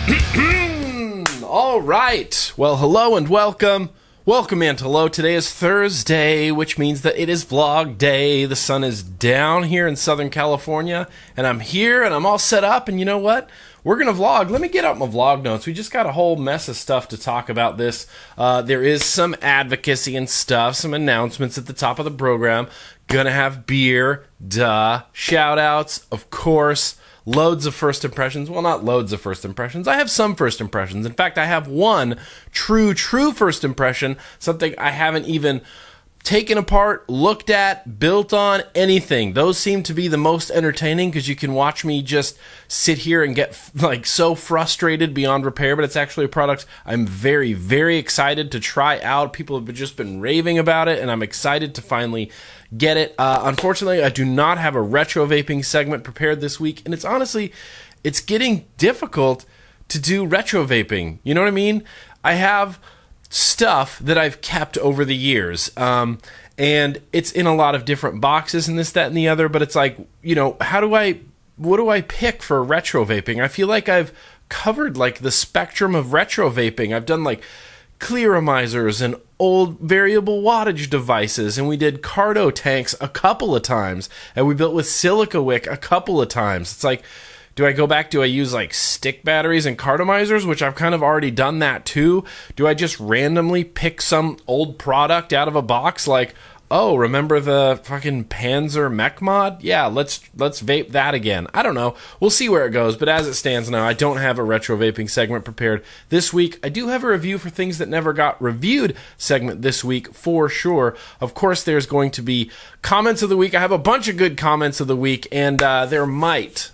All right. Well, hello and welcome. Welcome and hello. Today is Thursday, which means that it is vlog day. The sun is down here in Southern California, and I'm here and I'm all set up. And you know what? We're going to vlog. Let me get out my vlog notes. We just got a whole mess of stuff to talk about this. There is some advocacy and stuff, some announcements at the top of the program. Gonna have beer, duh. Shout outs, of course. Loads of first impressions. Well, not loads of first impressions. I have some first impressions. In fact, I have one true first impression, something I haven't even taken apart, looked at, built on, anything. Those seem to be the most entertaining because you can watch me just sit here and get like so frustrated beyond repair, but it's actually a product I'm very excited to try out. People have just been raving about it, and I'm excited to finally get it. Unfortunately, I do not have a retro vaping segment prepared this week, and it's getting difficult to do retro vaping. You know what I mean? I have stuff that I've kept over the years, and it's in a lot of different boxes and this, that, and the other, but it's like, you know, what do I pick for retro vaping? I feel like I've covered like the spectrum of retro vaping. I've done like clearomizers and old variable wattage devices, and we did cardo tanks a couple of times, and we built with silica wick a couple of times. It's like, do I go back? Do I use like stick batteries and cardomizers, which I've kind of already done that too? Do I just randomly pick some old product out of a box like, oh, remember the fucking Panzer mech mod? Yeah, let's vape that again. I don't know. We'll see where it goes, but as it stands now, I don't have a retro vaping segment prepared this week. I do have a review for things that never got reviewed segment this week for sure. Of course, there's going to be comments of the week. I have a bunch of good comments of the week, and there might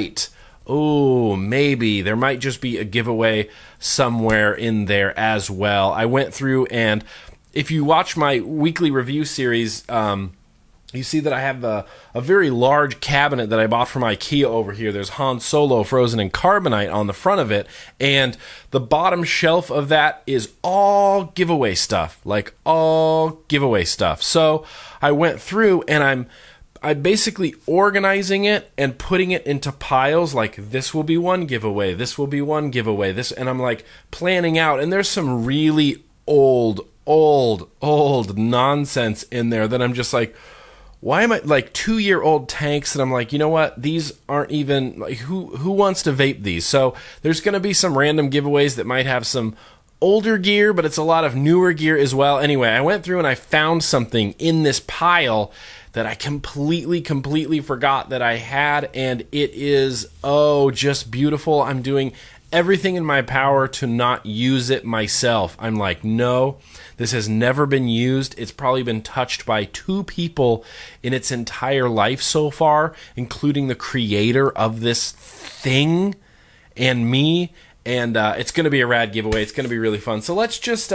just be a giveaway somewhere in there as well. I went through, and if you watch my weekly review series, you see that I have a very large cabinet that I bought from IKEA over here. There's Han Solo frozen in carbonite on the front of it, and the bottom shelf of that is all giveaway stuff, like all giveaway stuff. So I went through, and I'm basically organizing it and putting it into piles, like this will be one giveaway, this will be one giveaway, this, and I'm like planning out, and there's some really old nonsense in there that I'm just like, why am I, like 2-year-old tanks, and I'm like, you know what, these aren't even, like, who wants to vape these? So there's going to be some random giveaways that might have some older gear, but it's a lot of newer gear as well. Anyway, I went through and I found something in this pile that I completely forgot that I had, and it is, oh, just beautiful. I'm doing everything in my power to not use it myself. I'm like, no, this has never been used. It's probably been touched by 2 people in its entire life so far, including the creator of this thing and me, and it's going to be a rad giveaway. It's going to be really fun. So let's just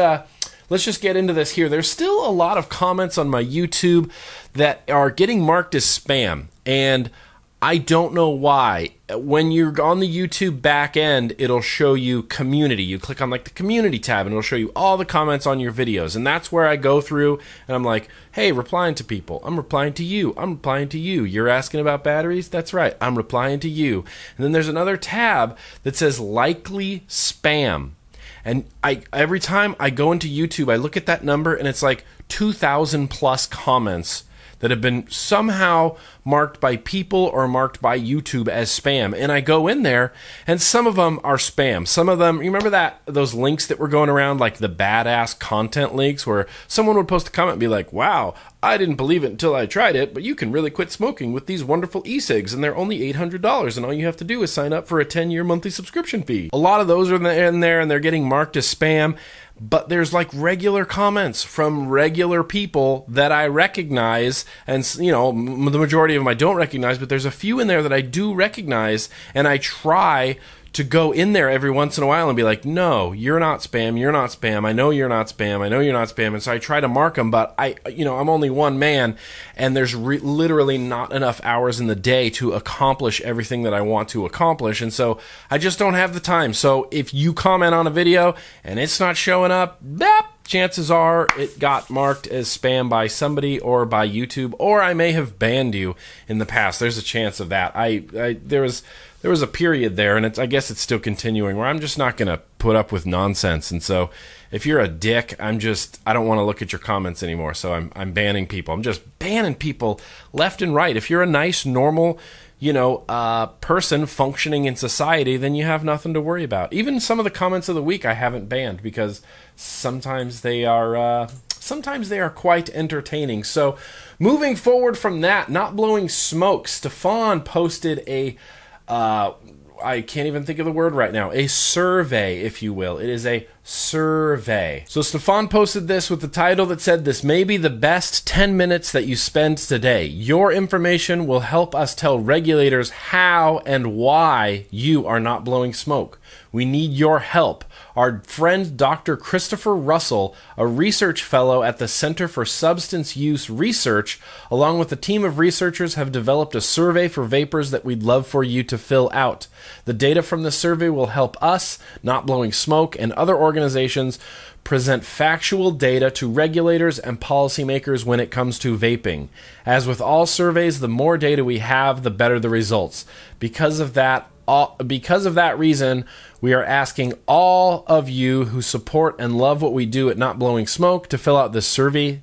get into this here. There's still a lot of comments on my YouTube that are getting marked as spam, and I don't know why. When you're on the YouTube back end, it'll show you community. You click on like the community tab, and it'll show you all the comments on your videos, and that's where I go through, and I'm like, hey, replying to people. I'm replying to you. I'm replying to you. You're asking about batteries? That's right. I'm replying to you. And then there's another tab that says likely spam. And every time I go into YouTube, I look at that number, and it's like 2,000 plus comments that have been somehow marked by people or marked by YouTube as spam. And I go in there, and some of them are spam. Some of them, you remember those links that were going around, like the badass content links, where someone would post a comment and be like, wow, I didn't believe it until I tried it, but you can really quit smoking with these wonderful e-cigs, and they're only $800, and all you have to do is sign up for a 10-year monthly subscription fee. A lot of those are in there, and they're getting marked as spam. But there's like regular comments from regular people that I recognize, and you know, the majority of them I don't recognize, but there's a few in there that I do recognize, and I try to go in there every once in a while and be like, no, you're not spam, you're not spam, I know you're not spam, I know you're not spam, and so I try to mark them, but I'm only one man, and there's literally not enough hours in the day to accomplish everything that I want to accomplish, and so I just don't have the time. So if you comment on a video and it's not showing up, chances are it got marked as spam by somebody or by YouTube, or I may have banned you in the past. There's a chance of that. There was a period there, and I guess it's still continuing, where I'm just not going to put up with nonsense. And so if you're a dick, I don't want to look at your comments anymore. So I'm banning people. I'm just banning people left and right. If you're a nice, normal, person functioning in society, then you have nothing to worry about. Even some of the comments of the week I haven't banned, because sometimes they are quite entertaining. So moving forward from that, not blowing smoke, Stefan posted a I can't even think of the word right now. A survey, if you will. It is a survey. So Stefan posted this with the title that said, "This may be the best 10 minutes that you spend today. Your information will help us tell regulators how and why you are not blowing smoke. We need your help. Our friend Dr. Christopher Russell, a research fellow at the Center for Substance Use Research, along with a team of researchers, have developed a survey for vapors that we'd love for you to fill out. The data from the survey will help us, Not Blowing Smoke, and other organizations present factual data to regulators and policymakers when it comes to vaping. As with all surveys, the more data we have, the better the results. Because of that reason, we are asking all of you who support and love what we do at Not Blowing Smoke to fill out this survey.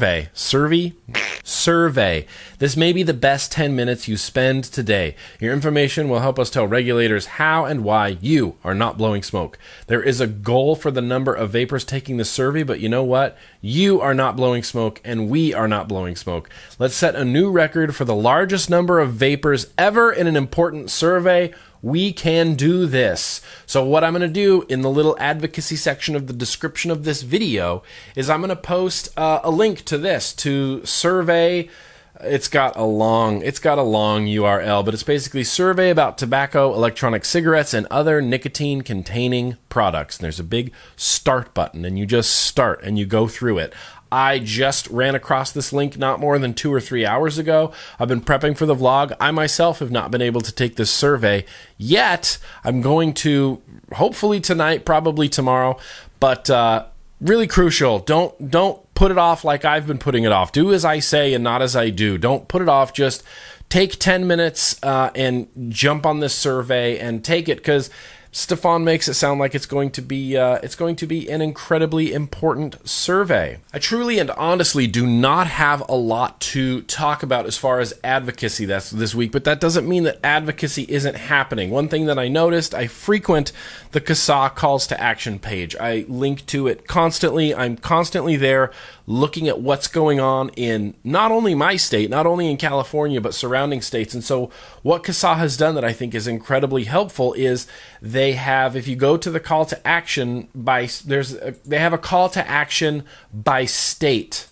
This may be the best 10 minutes you spend today. Your information will help us tell regulators how and why you are not blowing smoke. There is a goal for the number of vapors taking the survey, but you know what? You are not blowing smoke, and we are not blowing smoke. Let's set a new record for the largest number of vapors ever in an important survey. We can do this." So what I'm going to do in the little advocacy section of the description of this video is I'm going to post a link to this, to survey. It's got a long URL, but it's basically survey about tobacco, electronic cigarettes, and other nicotine-containing products. And there's a big start button, and you just start and you go through it. I just ran across this link not more than 2 or 3 hours ago. I've been prepping for the vlog. I myself have not been able to take this survey yet. I'm going to, hopefully tonight, probably tomorrow, but really crucial. Don't put it off like I've been putting it off. Do as I say and not as I do. Don't put it off. Just take 10 minutes and jump on this survey and take it, because Stefan makes it sound like it's going to be an incredibly important survey. I truly and honestly do not have a lot to talk about as far as advocacy this week, but that doesn't mean that advocacy isn't happening. One thing that I noticed, I frequent the CASA calls to action page. I link to it constantly. I'm constantly there looking at what's going on in not only my state, not only in California, but surrounding states. And so what CASA has done that I think is incredibly helpful is they have, if you go to the call to action they have a call to action by state.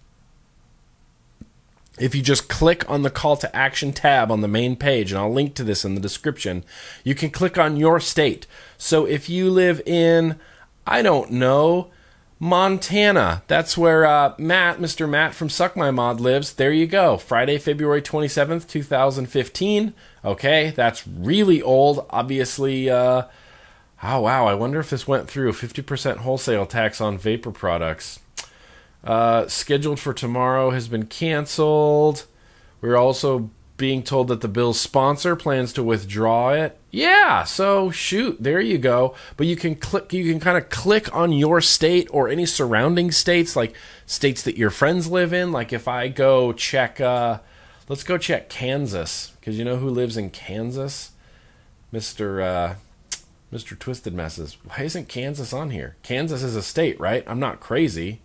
If you just click on the call to action tab on the main page, and I'll link to this in the description, you can click on your state. So if you live in, I don't know, Montana, that's where Mr. Matt from Suck My Mod lives. There you go. Friday, February 27th, 2015. Okay, that's really old. Obviously, oh wow, I wonder if this went through. 50% wholesale tax on vapor products. Scheduled for tomorrow has been canceled. We're also being told that the bill's sponsor plans to withdraw it. Yeah, so shoot, there you go. But you can kind of click on your state or any surrounding states, like states that your friends live in. Like if I go check, let's go check Kansas, because you know who lives in Kansas? Mr. Twisted Messes. Why isn't Kansas on here? Kansas is a state, right? I'm not crazy.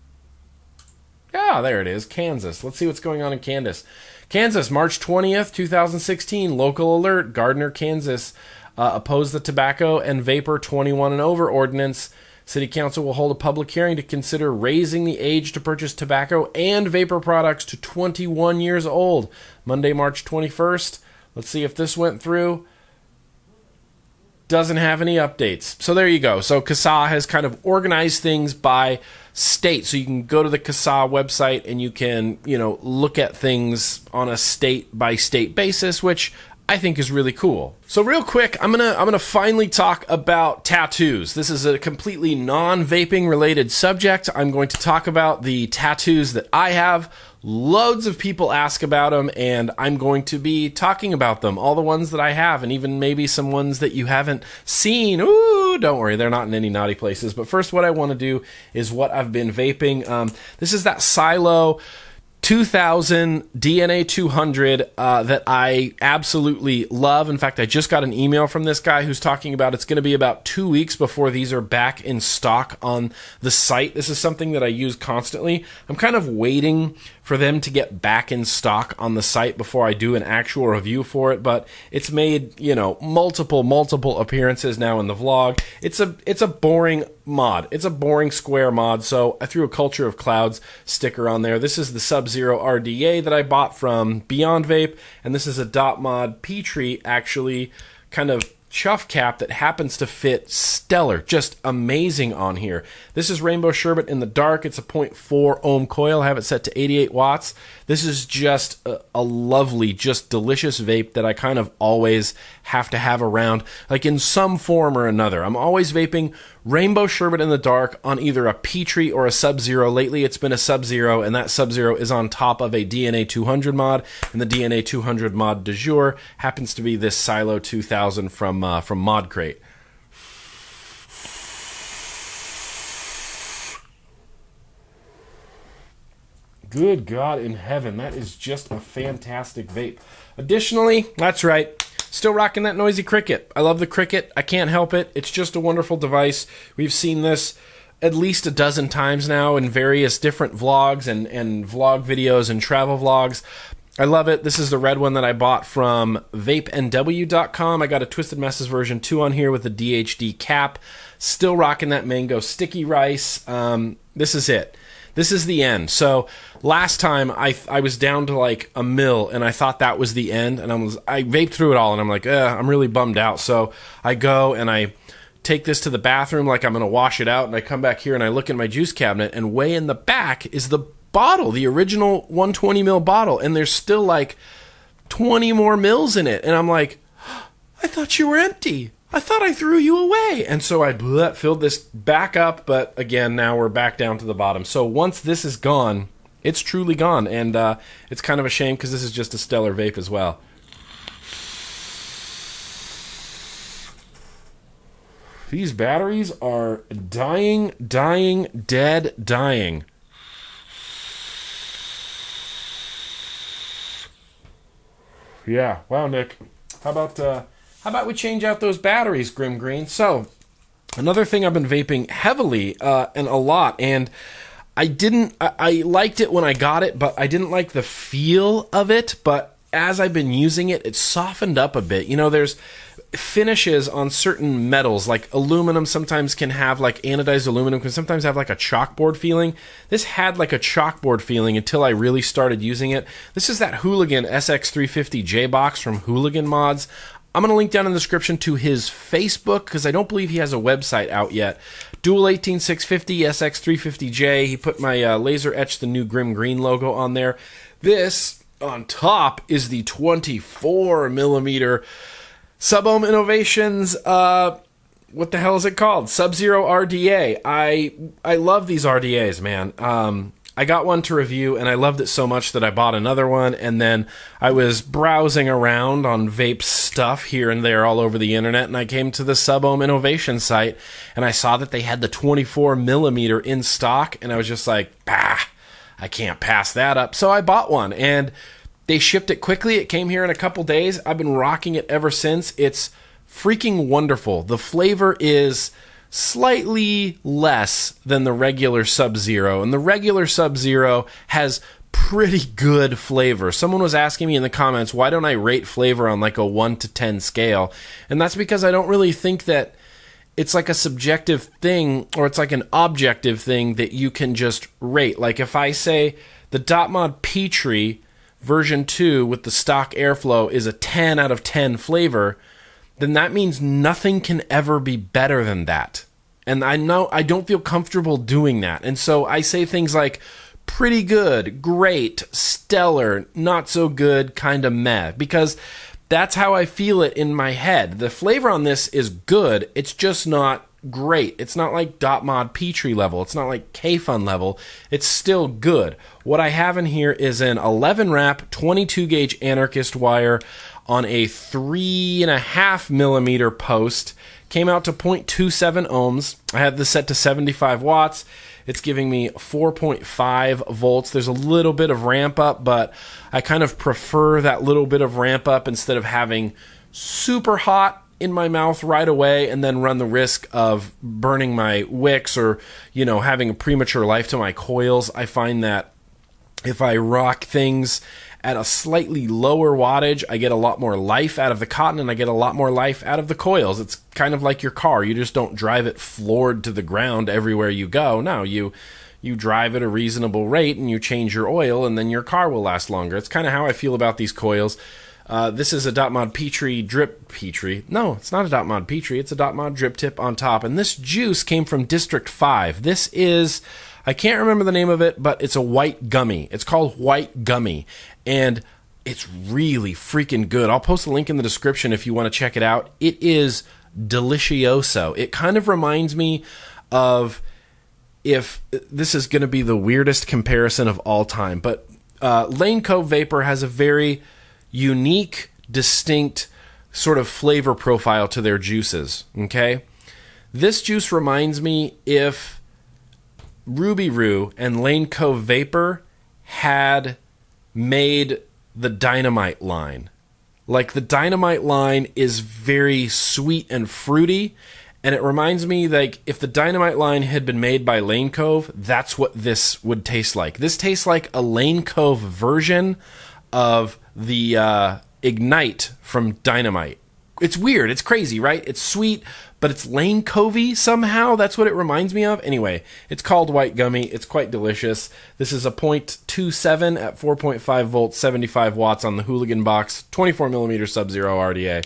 Yeah, there it is, Kansas. Let's see what's going on in Kansas. Kansas, March 20th, 2016, local alert. Gardner, Kansas, opposed the tobacco and vapor 21 and over ordinance. City Council will hold a public hearing to consider raising the age to purchase tobacco and vapor products to 21 years old. Monday, March 21st. Let's see if this went through. Doesn't have any updates. So there you go. So CASA has kind of organized things by state. So you can go to the CASA website and you can, look at things on a state by state basis, which I think is really cool. So real quick, I'm gonna finally talk about tattoos. This is a completely non-vaping related subject. I'm going to talk about the tattoos that I have. Loads of people ask about them, and I'm going to be talking about them. All the ones that I have, and even maybe some ones that you haven't seen. Ooh, don't worry, they're not in any naughty places. But first, what I want to do is what I've been vaping. This is that Silo 2000 DNA200 that I absolutely love. In fact, I just got an email from this guy who's talking about it's going to be about 2 weeks before these are back in stock on the site. This is something that I use constantly. I'm kind of waiting for them to get back in stock on the site before I do an actual review for it, but it's made, you know, multiple appearances now in the vlog. It's a boring mod. It's a boring square mod, so I threw a Culture of Clouds sticker on there. This is the Sub-Zero RDA that I bought from Beyond Vape, and this is a dot mod Petri, actually, kind of chuff cap that happens to fit stellar, just amazing on here. This is Rainbow Sherbet in the dark. It's a 0.4 ohm coil. I have it set to 88 watts. This is just a lovely, just delicious vape that I kind of always have to have around, like in some form or another. I'm always vaping Rainbow Sherbet in the dark on either a Petri or a Sub-Zero. Lately it's been a Sub-Zero, and that Sub-Zero is on top of a DNA200 mod, and the DNA200 mod du jour happens to be this Silo 2000 from Mod Crate. Good God in heaven, that is just a fantastic vape. Additionally, that's right, still rocking that noisy Cricket. I love the Cricket. I can't help it. It's just a wonderful device. We've seen this at least a dozen times now in various different vlogs and vlog videos and travel vlogs. I love it. This is the red one that I bought from vapenw.com. I got a Twisted Messes version 2 on here with the DHD cap. Still rocking that mango sticky rice. This is it. This is the end. So last time I was down to like a mil, and I thought that was the end, and I vaped through it all, and I'm like, I'm really bummed out. So I go and I take this to the bathroom like I'm going to wash it out, and I come back here and I look in my juice cabinet, and way in the back is the bottle, the original 120 mil bottle, and there's still like 20 more mils in it, and I'm like, I thought you were empty. I thought I threw you away. And so I filled this back up, but again, now we're back down to the bottom. So once this is gone, it's truly gone, and it's kind of a shame because this is just a stellar vape as well. These batteries are dying, dead, dying. Yeah, wow, Nick. How about we change out those batteries, GrimmGreen? So, another thing I've been vaping heavily and a lot, and I liked it when I got it, but I didn't like the feel of it, but as I've been using it, it's softened up a bit. You know, there's finishes on certain metals, like aluminum sometimes can have, like anodized aluminum can sometimes have like a chalkboard feeling. This had like a chalkboard feeling until I really started using it. This is that Hooligan SX350J box from Hooligan Mods. I'm going to link down in the description to his Facebook, because I don't believe he has a website out yet. Dual 18650 SX350J. He put my laser etched the new GrimmGreen logo on there. This, on top, is the 24mm Sub-Ohm Innovations, what the hell is it called? Sub-Zero RDA. I love these RDAs, man. I got one to review, and I loved it so much that I bought another one, and then I was browsing around on vape stuff here and there all over the internet, and I came to the Sub-Ohm Innovation site, and I saw that they had the 24mm in stock, and I was just like, bah, I can't pass that up. So I bought one, and they shipped it quickly. It came here in a couple days. I've been rocking it ever since. It's freaking wonderful. The flavor is slightly less than the regular Sub-Zero, and the regular Sub-Zero has pretty good flavor. Someone was asking me in the comments, why don't I rate flavor on like a 1 to 10 scale? And that's because I don't really think that it's like a subjective thing, or it's like an objective thing that you can just rate. Like if I say the Dot Mod Petri version 2 with the stock airflow is a 10 out of 10 flavor, then that means nothing can ever be better than that. And I know I don't feel comfortable doing that. And so I say things like pretty good, great, stellar, not so good, kind of meh. Because That's how I feel it in my head. The flavor on this is good. It's just not great. It's not like Dot Mod Petri level. It's not like K-Fun level. It's still good. What I have in here is an 11 wrap 22 gauge anarchist wire on a 3.5 millimeter post. Came out to 0.27 ohms. I had this set to 75 watts. It's giving me 4.5 volts. There's a little bit of ramp up, but I kind of prefer that little bit of ramp up instead of having super hot in my mouth right away and then run the risk of burning my wicks or, you know, having a premature life to my coils. I find that if I rock things at a slightly lower wattage, I get a lot more life out of the cotton and I get a lot more life out of the coils. It's kind of like your car. You just don't drive it floored to the ground everywhere you go. No, you drive at a reasonable rate and you change your oil and then your car will last longer. It's kind of how I feel about these coils. This is a Dot Mod Petri drip Petri. No, it's not a Dot Mod Petri. It's a Dot Mod drip tip on top. And this juice came from District 5. This is, I can't remember the name of it, but it's a white gummy. It's called White Gummy. And it's really freaking good. I'll post a link in the description if you want to check it out. It is delicioso. It kind of reminds me of, if this is going to be the weirdest comparison of all time, but Lane Cove Vapor has a very unique, distinct sort of flavor profile to their juices, okay? This juice reminds me if RubyRoo and Lane Cove Vapor had made the Dynamite line. Like, the Dynamite line is very sweet and fruity, and it reminds me, like, if the Dynamite line had been made by Lane Cove, that's what this would taste like. This tastes like a Lane Cove version of the Ignite from Dynamite. It's weird. It's crazy, right? It's sweet, but it's Lane Covey somehow. That's what it reminds me of. Anyway, it's called White Gummy. It's quite delicious. This is a 0.27 at 4.5 volts, 75 watts on the Hooligan box, 24 millimeter Sub-Zero RDA.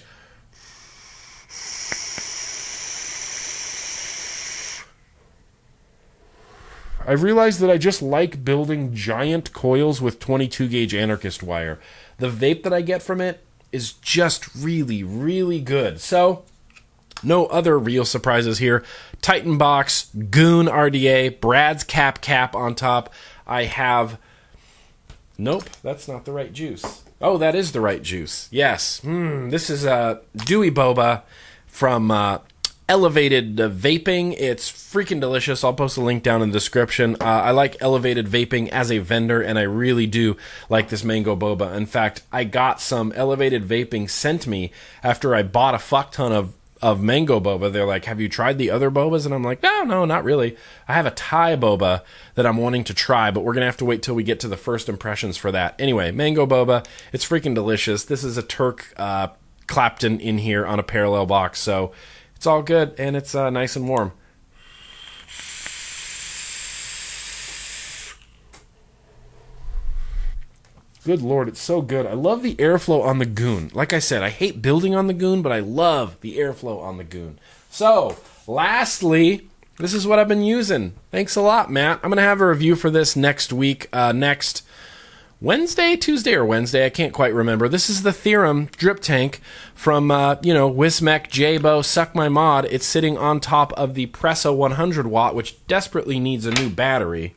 I've realized that I just like building giant coils with 22 gauge anarchist wire. The vape that I get from it is just really, really good. So, no other real surprises here. Titan box, Goon RDA, Brad's cap on top. I have... Nope, that's not the right juice. Oh, that is the right juice. Yes. This is a Dewy Boba from Elevated Vaping. It's freaking delicious. I'll post a link down in the description. I like Elevated Vaping as a vendor, and I really do like this mango boba. In fact, I got some Elevated Vaping sent me after I bought a fuck ton of mango boba. They're like, have you tried the other bobas? And I'm like, no, not really. I have a Thai boba that I'm wanting to try, but we're going to have to wait till we get to the first impressions for that. Anyway, mango boba, it's freaking delicious. This is a Turk Clapton in here on a parallel box, so it's all good, and it's nice and warm. Good Lord, it's so good. I love the airflow on the Goon. Like I said, I hate building on the Goon, but I love the airflow on the Goon. So, lastly, this is what I've been using. Thanks a lot, Matt. I'm going to have a review for this next week, next Tuesday or Wednesday, I can't quite remember. This is the Theorem drip tank from, Wismec Jabo Suck My Mod. It's sitting on top of the Pressa 100 watt, which desperately needs a new battery.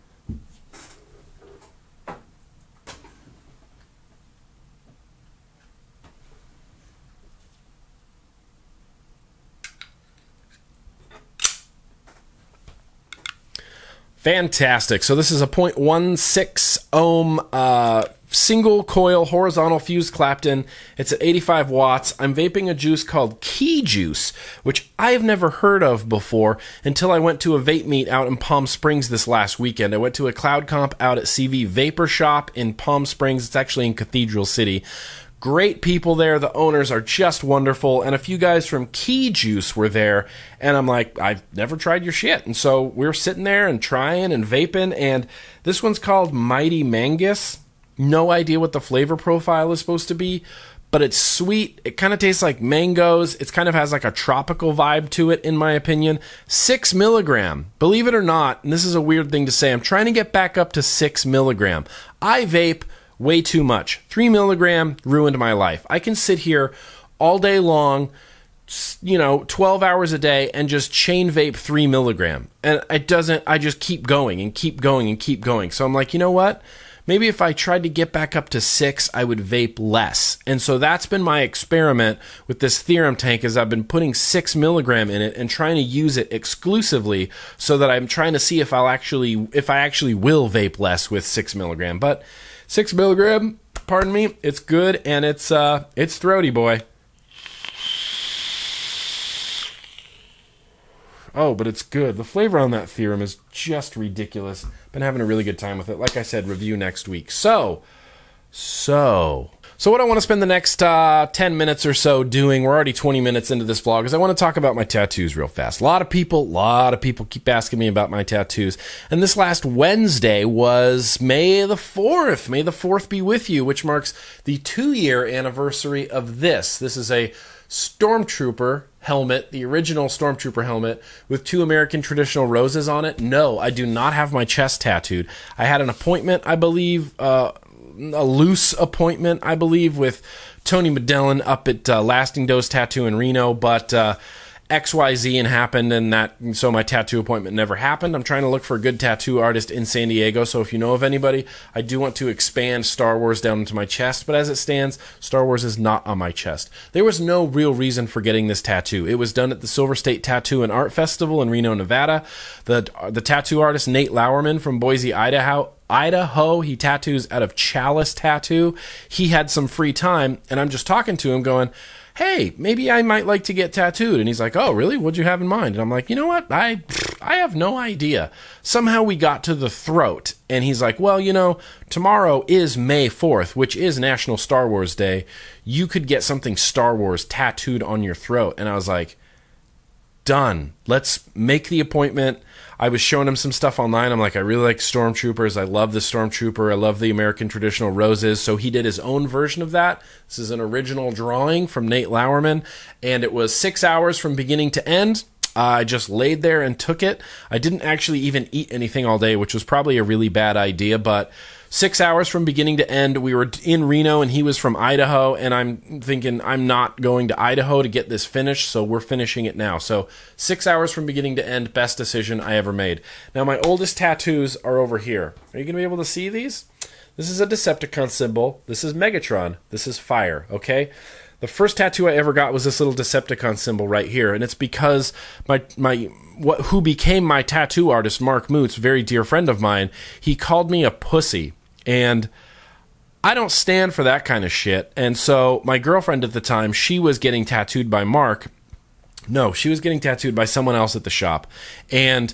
Fantastic. So this is a 0.16 ohm single coil horizontal fused Clapton. It's at 85 watts. I'm vaping a juice called Key Juice, which I've never heard of before until I went to a vape meet out in Palm Springs this last weekend. I went to a Cloud Comp out at CV Vapor Shop in Palm Springs. It's actually in Cathedral City. Great people there. The owners are just wonderful. And a few guys from Key Juice were there. And I'm like, I've never tried your shit. And so we're sitting there and trying and vaping. And this one's called Mighty Mangus. No idea what the flavor profile is supposed to be, but it's sweet. It kind of tastes like mangoes. It kind of has like a tropical vibe to it, in my opinion. 6 milligram. Believe it or not, and this is a weird thing to say, I'm trying to get back up to 6 milligram. I vape Way too much. 3 milligram ruined my life. I can sit here all day long, 12 hours a day and just chain vape 3 milligram. And I just keep going and keep going and keep going. So I'm like, you know what? Maybe if I tried to get back up to 6, I would vape less. And so that's been my experiment with this theorem tank, is I've been putting 6 milligram in it and trying to use it exclusively, so that I'm trying to see if I actually will vape less with 6 milligram. But 6 milligram, pardon me, it's good, and it's throaty, boy. Oh, but it's good. The flavor on that theorem is just ridiculous. Been having a really good time with it. Like I said, review next week. So what I want to spend the next 10 minutes or so doing, we're already 20 minutes into this vlog, is I want to talk about my tattoos real fast. A lot of people keep asking me about my tattoos. And this last Wednesday was May the 4th. May the 4th be with you, which marks the 2-year anniversary of this. This is a Stormtrooper helmet, the original Stormtrooper helmet with 2 American traditional roses on it. No, I do not have my chest tattooed. I had an appointment, I believe, a loose appointment, I believe, with Tony Medellin up at Lasting Dose Tattoo in Reno, but XYZ and happened, and so my tattoo appointment never happened. I'm trying to look for a good tattoo artist in San Diego, so if you know of anybody, I do want to expand Star Wars down into my chest, but as it stands, Star Wars is not on my chest. There was no real reason for getting this tattoo. It was done at the Silver State Tattoo and Art Festival in Reno, Nevada. The tattoo artist Nate Lauerman from Boise, Idaho, he tattoos out of Chalice Tattoo. He had some free time, and I'm just talking to him going, hey, maybe I might like to get tattooed. And he's like, oh, really? What'd you have in mind? And I'm like, you know what? I have no idea. Somehow we got to the throat. And he's like, well, tomorrow is May 4th, which is National Star Wars Day. You could get something Star Wars tattooed on your throat. And I was like, done. Let's make the appointment. I was showing him some stuff online. I'm like, I really like Stormtroopers. I love the Stormtrooper. I love the American traditional roses. So he did his own version of that. This is an original drawing from Nate Lauerman, and it was 6 hours from beginning to end. I just laid there and took it. I didn't actually even eat anything all day, which was probably a really bad idea, but 6 hours from beginning to end. We were in Reno, and he was from Idaho, and I'm thinking I'm not going to Idaho to get this finished, so we're finishing it now. So 6 hours from beginning to end, best decision I ever made. Now, my oldest tattoos are over here. Are you going to be able to see these? This is a Decepticon symbol. This is Megatron. This is fire, okay? The first tattoo I ever got was this little Decepticon symbol right here, and it's because who became my tattoo artist, Mark Moots, very dear friend of mine, he called me a pussy. And I don't stand for that kind of shit. And so my girlfriend at the time, she was getting tattooed by Mark. No, she was getting tattooed by someone else at the shop. And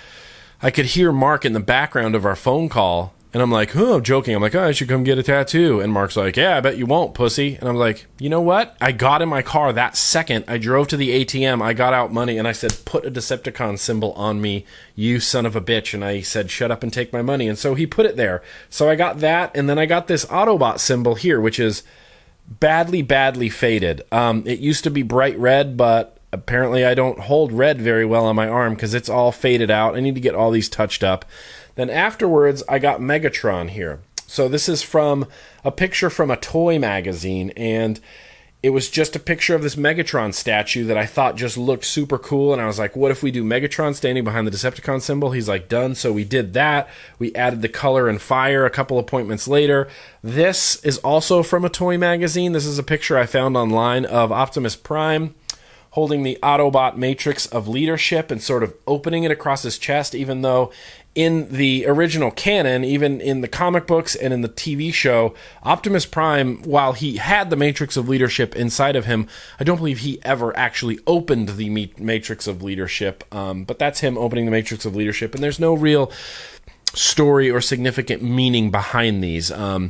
I could hear Mark in the background of our phone call. And I'm like, oh, I'm joking. I'm like, oh, I should come get a tattoo. And Mark's like, yeah, I bet you won't, pussy. And I'm like, you know what? I got in my car that second. I drove to the ATM. I got out money. And I said, put a Decepticon symbol on me, you son of a bitch. And I said, shut up and take my money. And so he put it there. So I got that. And then I got this Autobot symbol here, which is badly, badly faded. It used to be bright red, but apparently I don't hold red very well on my arm because it's all faded out. I need to get all these touched up. Then afterwards, I got Megatron here. So this is from a picture from a toy magazine, and it was just a picture of this Megatron statue that I thought just looked super cool, and I was like, what if we do Megatron standing behind the Decepticon symbol? He's like, done. So we did that. We added the color and fire a couple appointments later. This is also from a toy magazine. This is a picture I found online of Optimus Prime holding the Autobot Matrix of Leadership and sort of opening it across his chest, even though in the original canon, even in the comic books and in the TV show, Optimus Prime, while he had the Matrix of Leadership inside of him, I don't believe he ever actually opened the Matrix of Leadership, but that's him opening the Matrix of Leadership, and there's no real story or significant meaning behind these.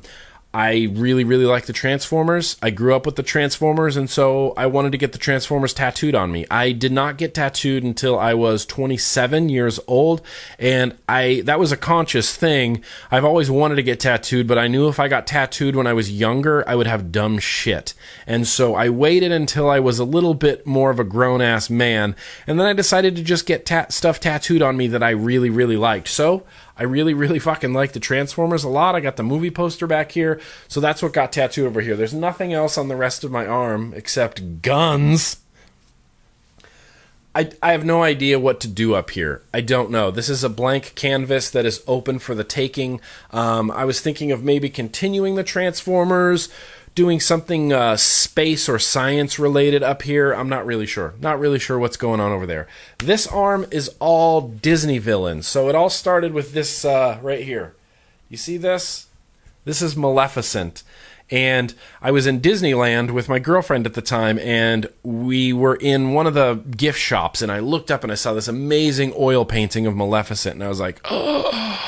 I really, really like the Transformers. I grew up with the Transformers, and so I wanted to get the Transformers tattooed on me. I did not get tattooed until I was 27 years old, and that was a conscious thing. I've always wanted to get tattooed, but I knew if I got tattooed when I was younger, I would have dumb shit. And so I waited until I was a little bit more of a grown-ass man, and then I decided to just get stuff tattooed on me that I really, really liked. So I really, really fucking like the Transformers a lot. I got the movie poster back here, so that's what got tattooed over here. There's nothing else on the rest of my arm except guns. I have no idea what to do up here. I don't know. This is a blank canvas that is open for the taking. I was thinking of maybe continuing the Transformers, doing something space or science related up here. I'm not really sure. Not really sure what's going on over there. This arm is all Disney villains. So it all started with this right here. You see this? This is Maleficent. And I was in Disneyland with my girlfriend at the time, and we were in one of the gift shops, and I looked up and I saw this amazing oil painting of Maleficent, and I was like, oh,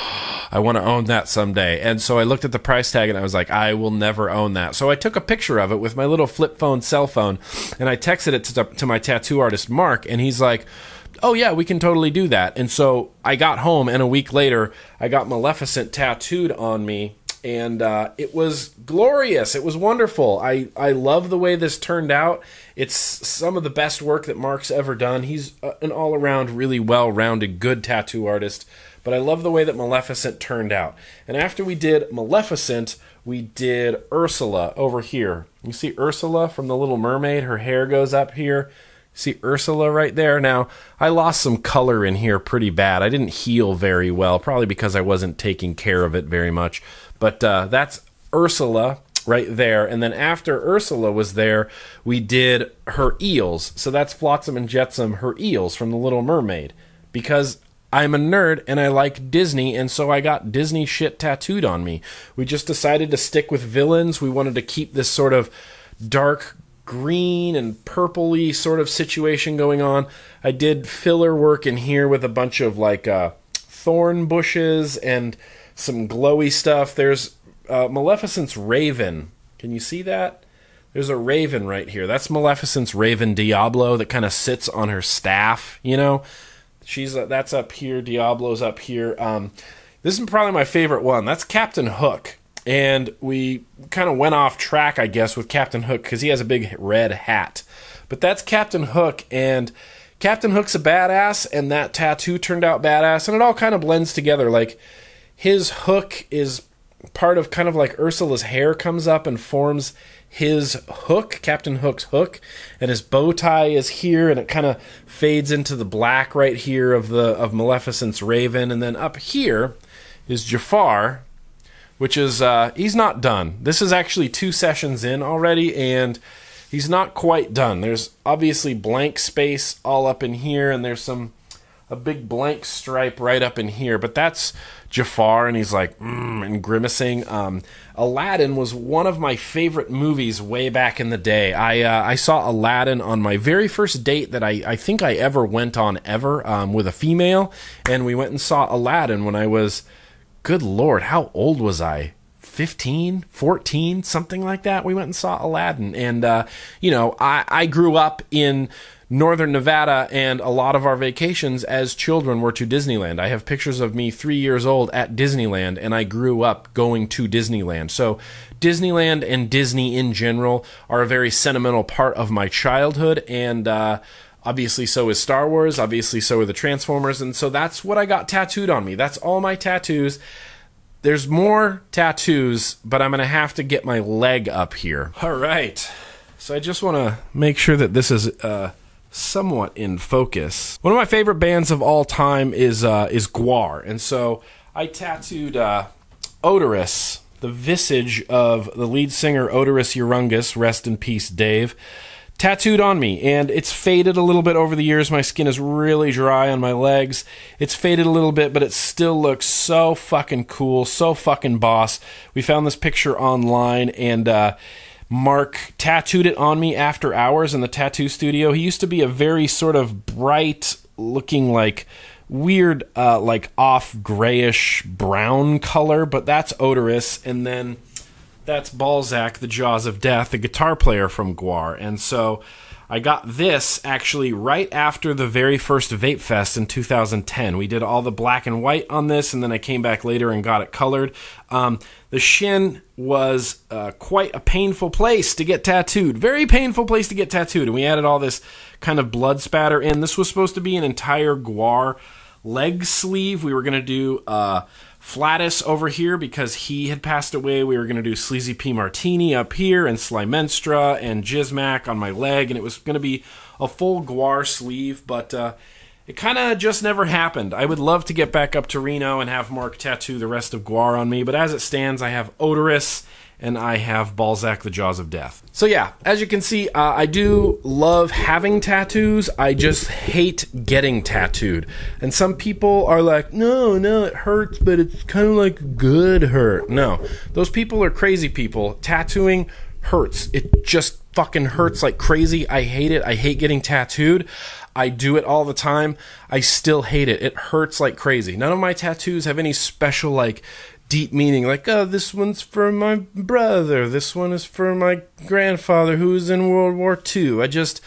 I want to own that someday. And so I looked at the price tag, and I was like, I will never own that. So I took a picture of it with my little flip phone cell phone, and I texted it to my tattoo artist, Mark, and he's like, oh yeah, we can totally do that. And so I got home, and a week later, I got Maleficent tattooed on me. And it was glorious. It was wonderful. I love the way this turned out. It's some of the best work that Mark's ever done. He's an all-around, really well-rounded, good tattoo artist. But I love the way that Maleficent turned out. And after we did Maleficent, we did Ursula over here. You see Ursula from The Little Mermaid? Her hair goes up here. See Ursula right there? Now, I lost some color in here pretty bad. I didn't heal very well, probably because I wasn't taking care of it very much. But that's Ursula right there. And then after Ursula was there, we did her eels. So that's Flotsam and Jetsam, her eels from The Little Mermaid. Because I'm a nerd and I like Disney, and so I got Disney shit tattooed on me. We just decided to stick with villains. We wanted to keep this sort of dark green and purpley sort of situation going on. I did filler work in here with a bunch of like thorn bushes and some glowy stuff. There's Maleficent's raven. Can you see that? There's a raven right here. That's Maleficent's raven Diablo that kind of sits on her staff, you know? That's up here. Diablo's up here. This is probably my favorite one. That's Captain Hook. And we kind of went off track, I guess, with Captain Hook because he has a big red hat. But that's Captain Hook, and Captain Hook's a badass, and that tattoo turned out badass, and it all kind of blends together. Like, his hook is part of kind of like Ursula's hair comes up and forms his hook, Captain Hook's hook, and his bow tie is here, and it kind of fades into the black right here of Maleficent's raven, and then up here is Jafar, which is, he's not done. This is actually 2 sessions in already, and he's not quite done. There's obviously blank space all up in here, and there's a big blank stripe right up in here, but that's Jafar, and he's like, and grimacing. Aladdin was one of my favorite movies way back in the day. I saw Aladdin on my very first date that I think I ever went on with a female, and we went and saw Aladdin when I was, good Lord, how old was I? 15, 14, something like that. We went and saw Aladdin. And, you know, I grew up in northern Nevada, and a lot of our vacations as children were to Disneyland. I have pictures of me 3 years old at Disneyland, and I grew up going to Disneyland. So Disneyland and Disney in general are a very sentimental part of my childhood, and obviously so is Star Wars, obviously so are the Transformers, and so that's what I got tattooed on me. That's all my tattoos. There's more tattoos, but I'm going to have to get my leg up here. All right. So I just want to make sure that this is somewhat in focus. One of my favorite bands of all time is Gwar, and so I tattooed Odorous, the visage of the lead singer Odorous Urungus, rest in peace Dave, tattooed on me, and it's faded a little bit over the years. My skin is really dry on my legs. It's faded a little bit, but it still looks so fucking cool, so fucking boss. We found this picture online, and Mark tattooed it on me after hours in the tattoo studio. He used to be a very sort of bright looking, like weird, like off grayish brown color, but that's Odorous. And then that's Balzac, the Jaws of Death, the guitar player from Gwar. And so I got this actually right after the very first Vape Fest in 2010. We did all the black and white on this, and then I came back later and got it colored. The shin was quite a painful place to get tattooed. Very painful place to get tattooed. And we added all this kind of blood spatter in. This was supposed to be an entire Gwar leg sleeve. We were going to do Flatus over here because he had passed away. We were going to do Sleazy P Martini up here and Slimenstra and Jizmac on my leg, and it was going to be a full Guar sleeve, but it kind of just never happened. I would love to get back up to Reno and have Mark tattoo the rest of Guar on me, but as it stands, I have Odorous and I have Balzac, the Jaws of Death. So yeah, as you can see, I do love having tattoos. I just hate getting tattooed. And some people are like, no, it hurts, but it's kind of like good hurt. No, those people are crazy people. Tattooing hurts. It just fucking hurts like crazy. I hate it. I hate getting tattooed. I do it all the time. I still hate it. It hurts like crazy. None of my tattoos have any special, like, deep meaning, like, oh, this one's for my brother, this one is for my grandfather who was in World War II.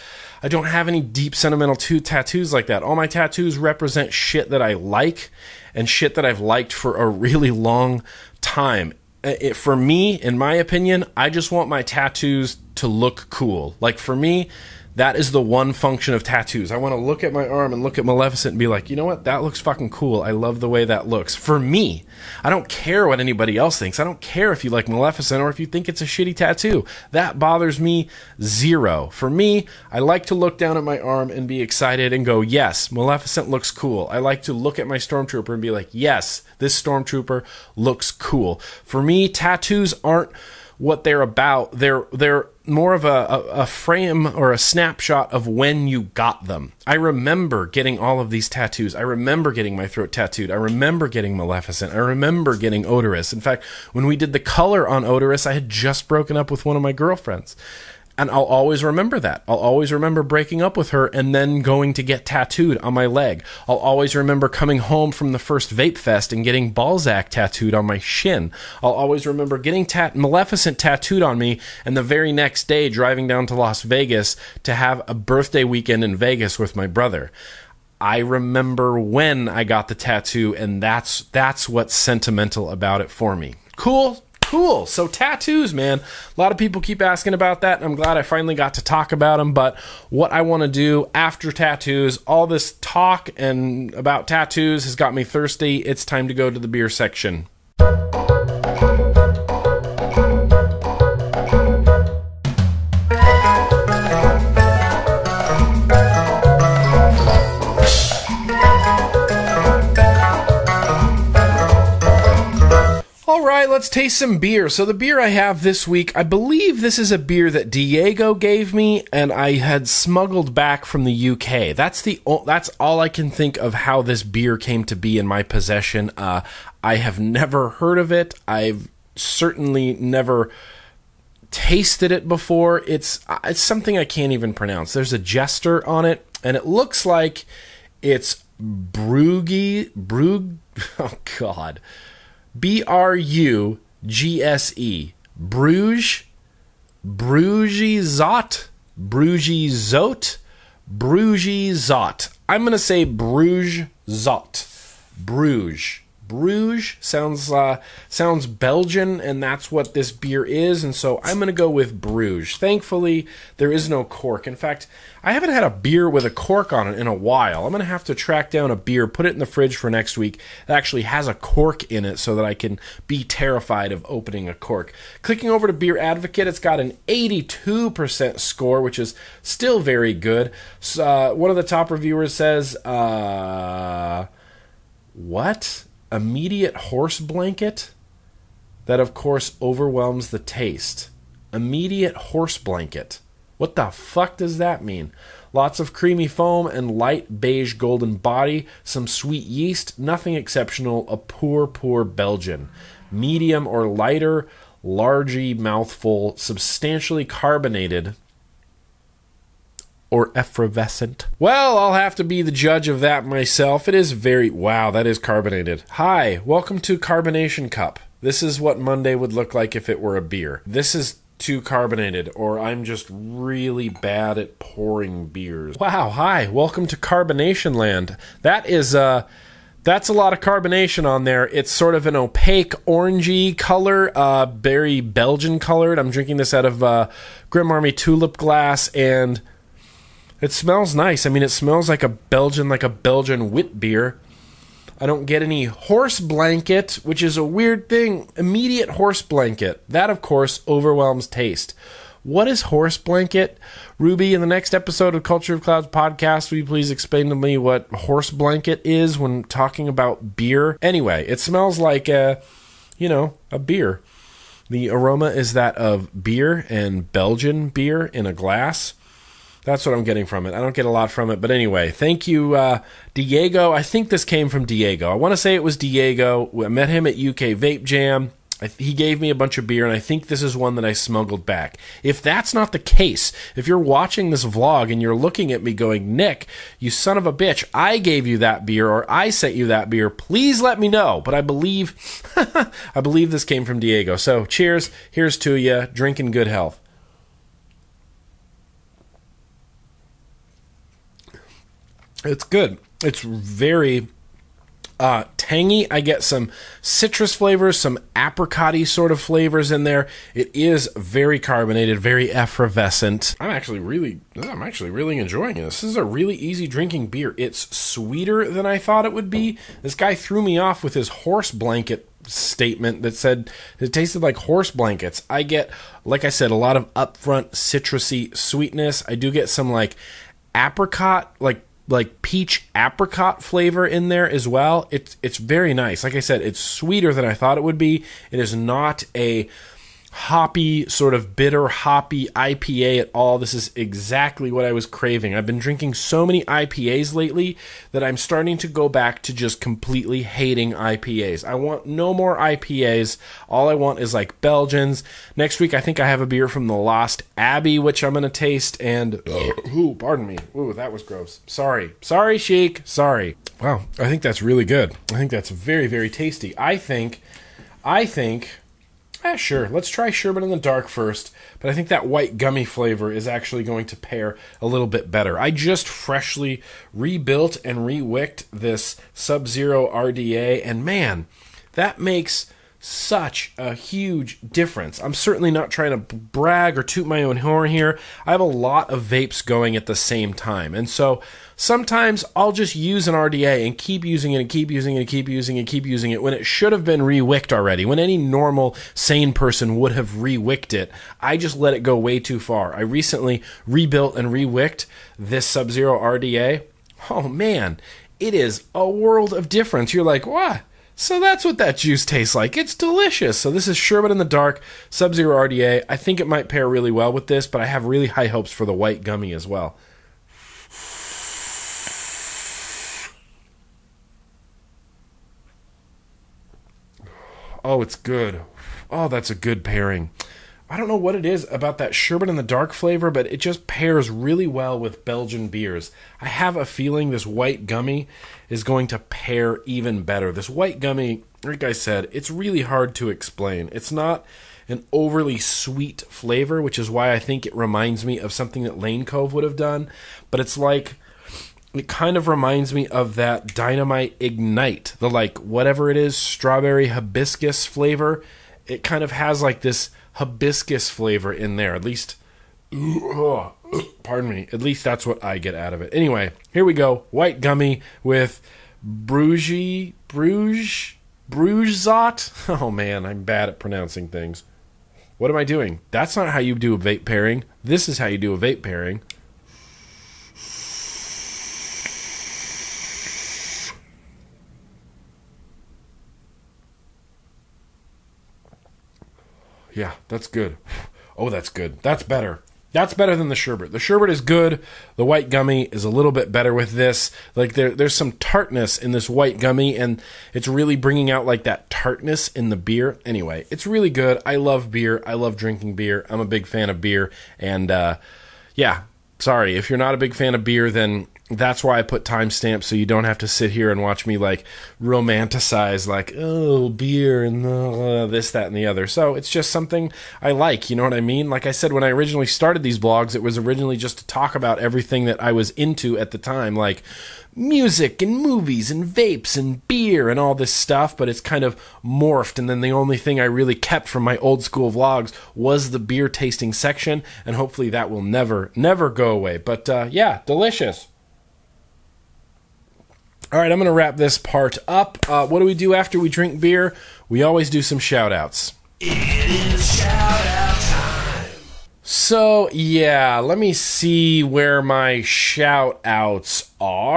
I don't have any deep sentimental tattoos like that. All my tattoos represent shit that I like and shit that I've liked for a really long time. For me, in my opinion, I just want my tattoos to look cool. Like, for me, that is the one function of tattoos. I want to look at my arm and look at Maleficent and be like, you know what? That looks fucking cool. I love the way that looks. For me, I don't care what anybody else thinks. I don't care if you like Maleficent or if you think it's a shitty tattoo. That bothers me zero. For me, I like to look down at my arm and be excited and go, yes, Maleficent looks cool. I like to look at my Stormtrooper and be like, yes, this Stormtrooper looks cool. For me, tattoos aren't what they're about. They're more of a frame or a snapshot of when you got them. I remember getting all of these tattoos. I remember getting my throat tattooed. I remember getting Maleficent. I remember getting Odorous. In fact, when we did the color on Odorous, I had just broken up with one of my girlfriends. And I'll always remember that. I'll always remember breaking up with her and then going to get tattooed on my leg. I'll always remember coming home from the first Vape Fest and getting Balzac tattooed on my shin. I'll always remember getting Maleficent tattooed on me and the very next day driving down to Las Vegas to have a birthday weekend in Vegas with my brother. I remember when I got the tattoo, and that's what's sentimental about it for me. Cool? Cool. So tattoos, man. A lot of people keep asking about that, and I'm glad I finally got to talk about them. But what I want to do after tattoos, all this talk and about tattoos has got me thirsty. It's time to go to the beer section. All right, let's taste some beer. So the beer I have this week, I believe this is a beer that Diego gave me and I had smuggled back from the UK. That's all I can think of how this beer came to be in my possession. I have never heard of it. I've certainly never tasted it before. It's something I can't even pronounce. There's a jester on it, and it looks like it's Brugge. Oh God. B-R-U-G-S-E. Bruges. Brugesot. Brugesot. Brugesot. I'm going to say Brugesot. Bruges. Bruges sounds Belgian, and that's what this beer is, and so I'm going to go with Bruges. Thankfully, there is no cork. In fact, I haven't had a beer with a cork on it in a while. I'm going to have to track down a beer, put it in the fridge for next week that actually has a cork in it so that I can be terrified of opening a cork. Clicking over to Beer Advocate, it's got an 82% score, which is still very good. One of the top reviewers says, what? Immediate horse blanket? That, of course, overwhelms the taste. Immediate horse blanket. What the fuck does that mean? Lots of creamy foam and light beige golden body, some sweet yeast, nothing exceptional, a poor Belgian. Medium or lighter, largy mouthful, substantially carbonated, or effervescent. Well, I'll have to be the judge of that myself. It is very... Wow, that is carbonated. Hi, welcome to Carbonation Cup. This is what Monday would look like if it were a beer. This is too carbonated, or I'm just really bad at pouring beers. Wow, hi, welcome to Carbonation Land. That's a lot of carbonation on there. It's sort of an opaque orangey color, very Belgian colored. I'm drinking this out of Grim Army Tulip glass, and it smells nice. I mean, it smells like a Belgian wit beer. I don't get any horse blanket, which is a weird thing. Immediate horse blanket. That, of course, overwhelms taste. What is horse blanket? Ruby, in the next episode of Culture of Clouds podcast, will you please explain to me what horse blanket is when talking about beer? Anyway, it smells like a beer. The aroma is that of beer and Belgian beer in a glass. That's what I'm getting from it. I don't get a lot from it. But anyway, thank you, Diego. I think this came from Diego. I want to say it was Diego. I met him at UK Vape Jam. He gave me a bunch of beer, and I think this is one that I smuggled back. If that's not the case, if you're watching this vlog and you're looking at me going, Nick, you son of a bitch, I gave you that beer or I sent you that beer, please let me know. But I believe I believe this came from Diego. So cheers. Here's to you. Drink in good health. It's good. It's very tangy. I get some citrus flavors, some apricot-y sort of flavors in there. It is very carbonated, very effervescent. I'm actually really enjoying this. This is a really easy drinking beer. It's sweeter than I thought it would be. This guy threw me off with his horse blanket statement that said it tasted like horse blankets. I get, like I said, a lot of upfront citrusy sweetness. I do get some like apricot, like peach apricot flavor in there as well. It's very nice. Like I said, it's sweeter than I thought it would be. It is not a hoppy, sort of bitter hoppy IPA at all. This is exactly what I was craving. I've been drinking so many IPAs lately that I'm starting to go back to just completely hating IPAs. I want no more IPAs. All I want is like Belgians. Next week, I think I have a beer from the Lost Abbey, which I'm going to taste. And, pardon me. Ooh, that was gross. Sorry, Sheik. Sorry. Wow, I think that's really good. I think that's very, very tasty. I think... sure. Let's try Sherbet in the Dark first, but I think that white gummy flavor is actually going to pair a little bit better. I just freshly rebuilt and rewicked this Sub-Zero RDA, and man, that makes such a huge difference. I'm certainly not trying to brag or toot my own horn here. I have a lot of vapes going at the same time, and so sometimes I'll just use an RDA and keep using it and keep using it and keep using it and keep using it when it should have been rewicked already. When any normal, sane person would have rewicked it, I just let it go way too far. I recently rebuilt and rewicked this Sub-Zero RDA. Oh man, it is a world of difference. You're like, what? So that's what that juice tastes like. It's delicious. So this is Sherbet in the Dark, Sub-Zero RDA. I think it might pair really well with this, but I have really high hopes for the white gummy as well. Oh, it's good. Oh, that's a good pairing. I don't know what it is about that Sherbet in the Dark flavor, but it just pairs really well with Belgian beers. I have a feeling this white gummy is going to pair even better. This white gummy, like I said, it's really hard to explain. It's not an overly sweet flavor, which is why I think it reminds me of something that Lane Cove would have done, but it's like... it kind of reminds me of that Dynamite Ignite, the like whatever it is, strawberry hibiscus flavor. It kind of has like this hibiscus flavor in there. At least, pardon me. At least that's what I get out of it. Anyway, here we go. White gummy with Brugesot. Oh man, I'm bad at pronouncing things. What am I doing? That's not how you do a vape pairing. This is how you do a vape pairing. Yeah, that's good. Oh, that's good. That's better. That's better than the sherbet. The sherbet is good. The white gummy is a little bit better with this. Like there's some tartness in this white gummy, and it's really bringing out like that tartness in the beer. Anyway, it's really good. I love beer. I love drinking beer. I'm a big fan of beer. And yeah, sorry. If you're not a big fan of beer, then that's why I put timestamps so you don't have to sit here and watch me like romanticize like, oh, beer and this, that, and the other. So it's just something I like, you know what I mean? Like I said, when I originally started these vlogs, it was originally just to talk about everything that I was into at the time, like music and movies and vapes and beer and all this stuff, but it's kind of morphed, and then the only thing I really kept from my old school vlogs was the beer tasting section, and hopefully that will never go away. But yeah, delicious. All right, I'm going to wrap this part up. What do we do after we drink beer? We always do some shout-outs. It is shout-out time. So, yeah, let me see where my shout-outs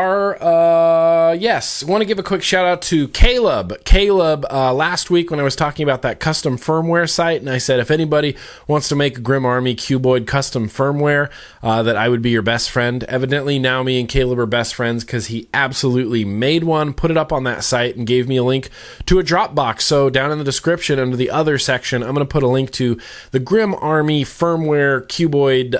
are. Yes, I want to give a quick shout-out to Caleb. Caleb, last week when I was talking about that custom firmware site, and I said if anybody wants to make a Grim Army cuboid custom firmware, that I would be your best friend. Evidently, now me and Caleb are best friends because he absolutely made one, put it up on that site, and gave me a link to a Dropbox. So down in the description under the other section, I'm going to put a link to the Grim Army firmware cuboid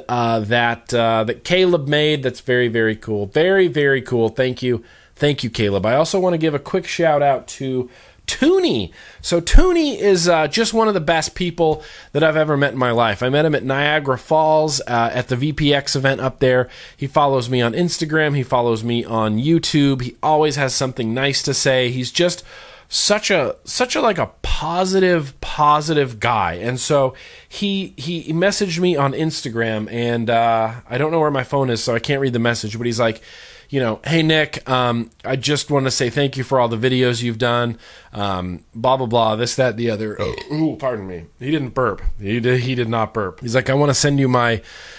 that Caleb made. That's very, very cool. Very, very cool. Thank you, Caleb. I also want to give a quick shout out to Toonie. So Toonie is just one of the best people that I've ever met in my life. I met him at Niagara Falls at the VPX event up there. He follows me on Instagram. He follows me on YouTube. He always has something nice to say. He's just such a like a positive guy. And so he messaged me on Instagram, and I don't know where my phone is, so I can't read the message, but he's like, you know, hey Nick, I just want to say thank you for all the videos you've done, blah blah blah, this, that, the other. Ooh, pardon me. He didn't burp. He did not burp. He's like, I want to send you my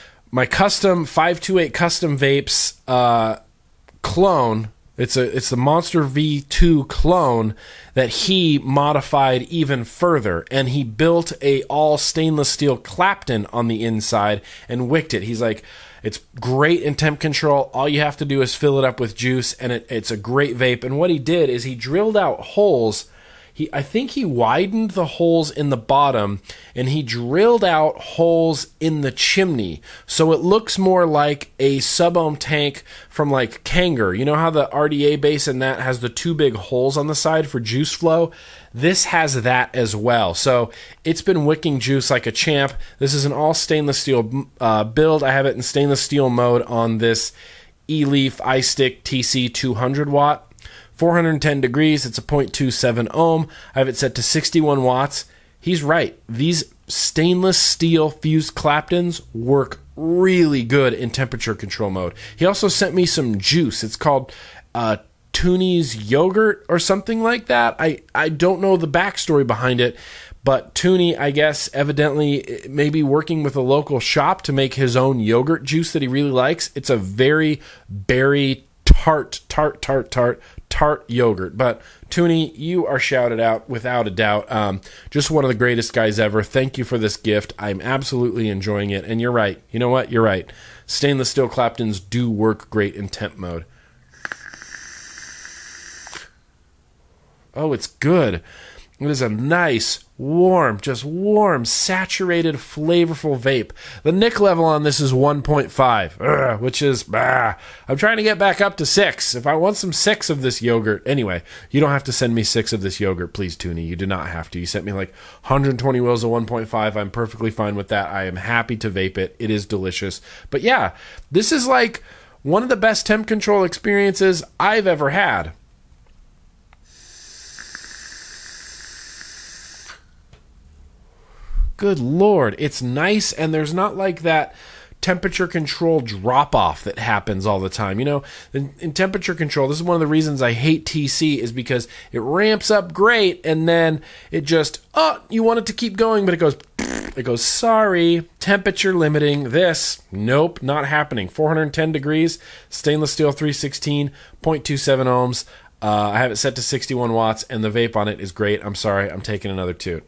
custom 528 custom vapes clone. It's the Monster V2 clone that he modified even further, and he built a all stainless steel Clapton on the inside and wicked it. He's like, it's great in temp control. All you have to do is fill it up with juice, and it's a great vape. And what he did is he drilled out holes. I think he widened the holes in the bottom, and he drilled out holes in the chimney, so it looks more like a sub-ohm tank from like Kanger. You know how the RDA base in that has the two big holes on the side for juice flow? This has that as well. So it's been wicking juice like a champ. This is an all stainless steel build. I have it in stainless steel mode on this eLeaf iStick TC 200 watt. 410 degrees, it's a 0.27 ohm. I have it set to 61 watts. He's right. These stainless steel fused Claptons work really good in temperature control mode. He also sent me some juice. It's called Toonie's yogurt or something like that. I don't know the backstory behind it, but Toonie, I guess, evidently maybe working with a local shop to make his own yogurt juice that he really likes. It's a very berry tart yogurt. But Toonie, you are shouted out without a doubt. Just one of the greatest guys ever. Thank you for this gift. I'm absolutely enjoying it. And you're right. You know what? You're right. Stainless steel Claptons do work great in temp mode. Oh, it's good. It is a nice, warm, saturated, flavorful vape. The Nick level on this is 1.5, which is, I'm trying to get back up to 6. If I want some 6 of this yogurt. Anyway, you don't have to send me 6 of this yogurt, please, Toonie. You do not have to. You sent me like 120 wheels of 1.5. I'm perfectly fine with that. I am happy to vape it. It is delicious. But yeah, this is like one of the best temp control experiences I've ever had. Good Lord, it's nice, and there's not like that temperature control drop-off that happens all the time. You know, in temperature control, this is one of the reasons I hate TC, is because it ramps up great, and then it just, you want it to keep going, but it goes, sorry, temperature limiting. This, nope, not happening. 410 degrees, stainless steel 316, 0.27 ohms. I have it set to 61 watts, and the vape on it is great. I'm sorry, I'm taking another toot.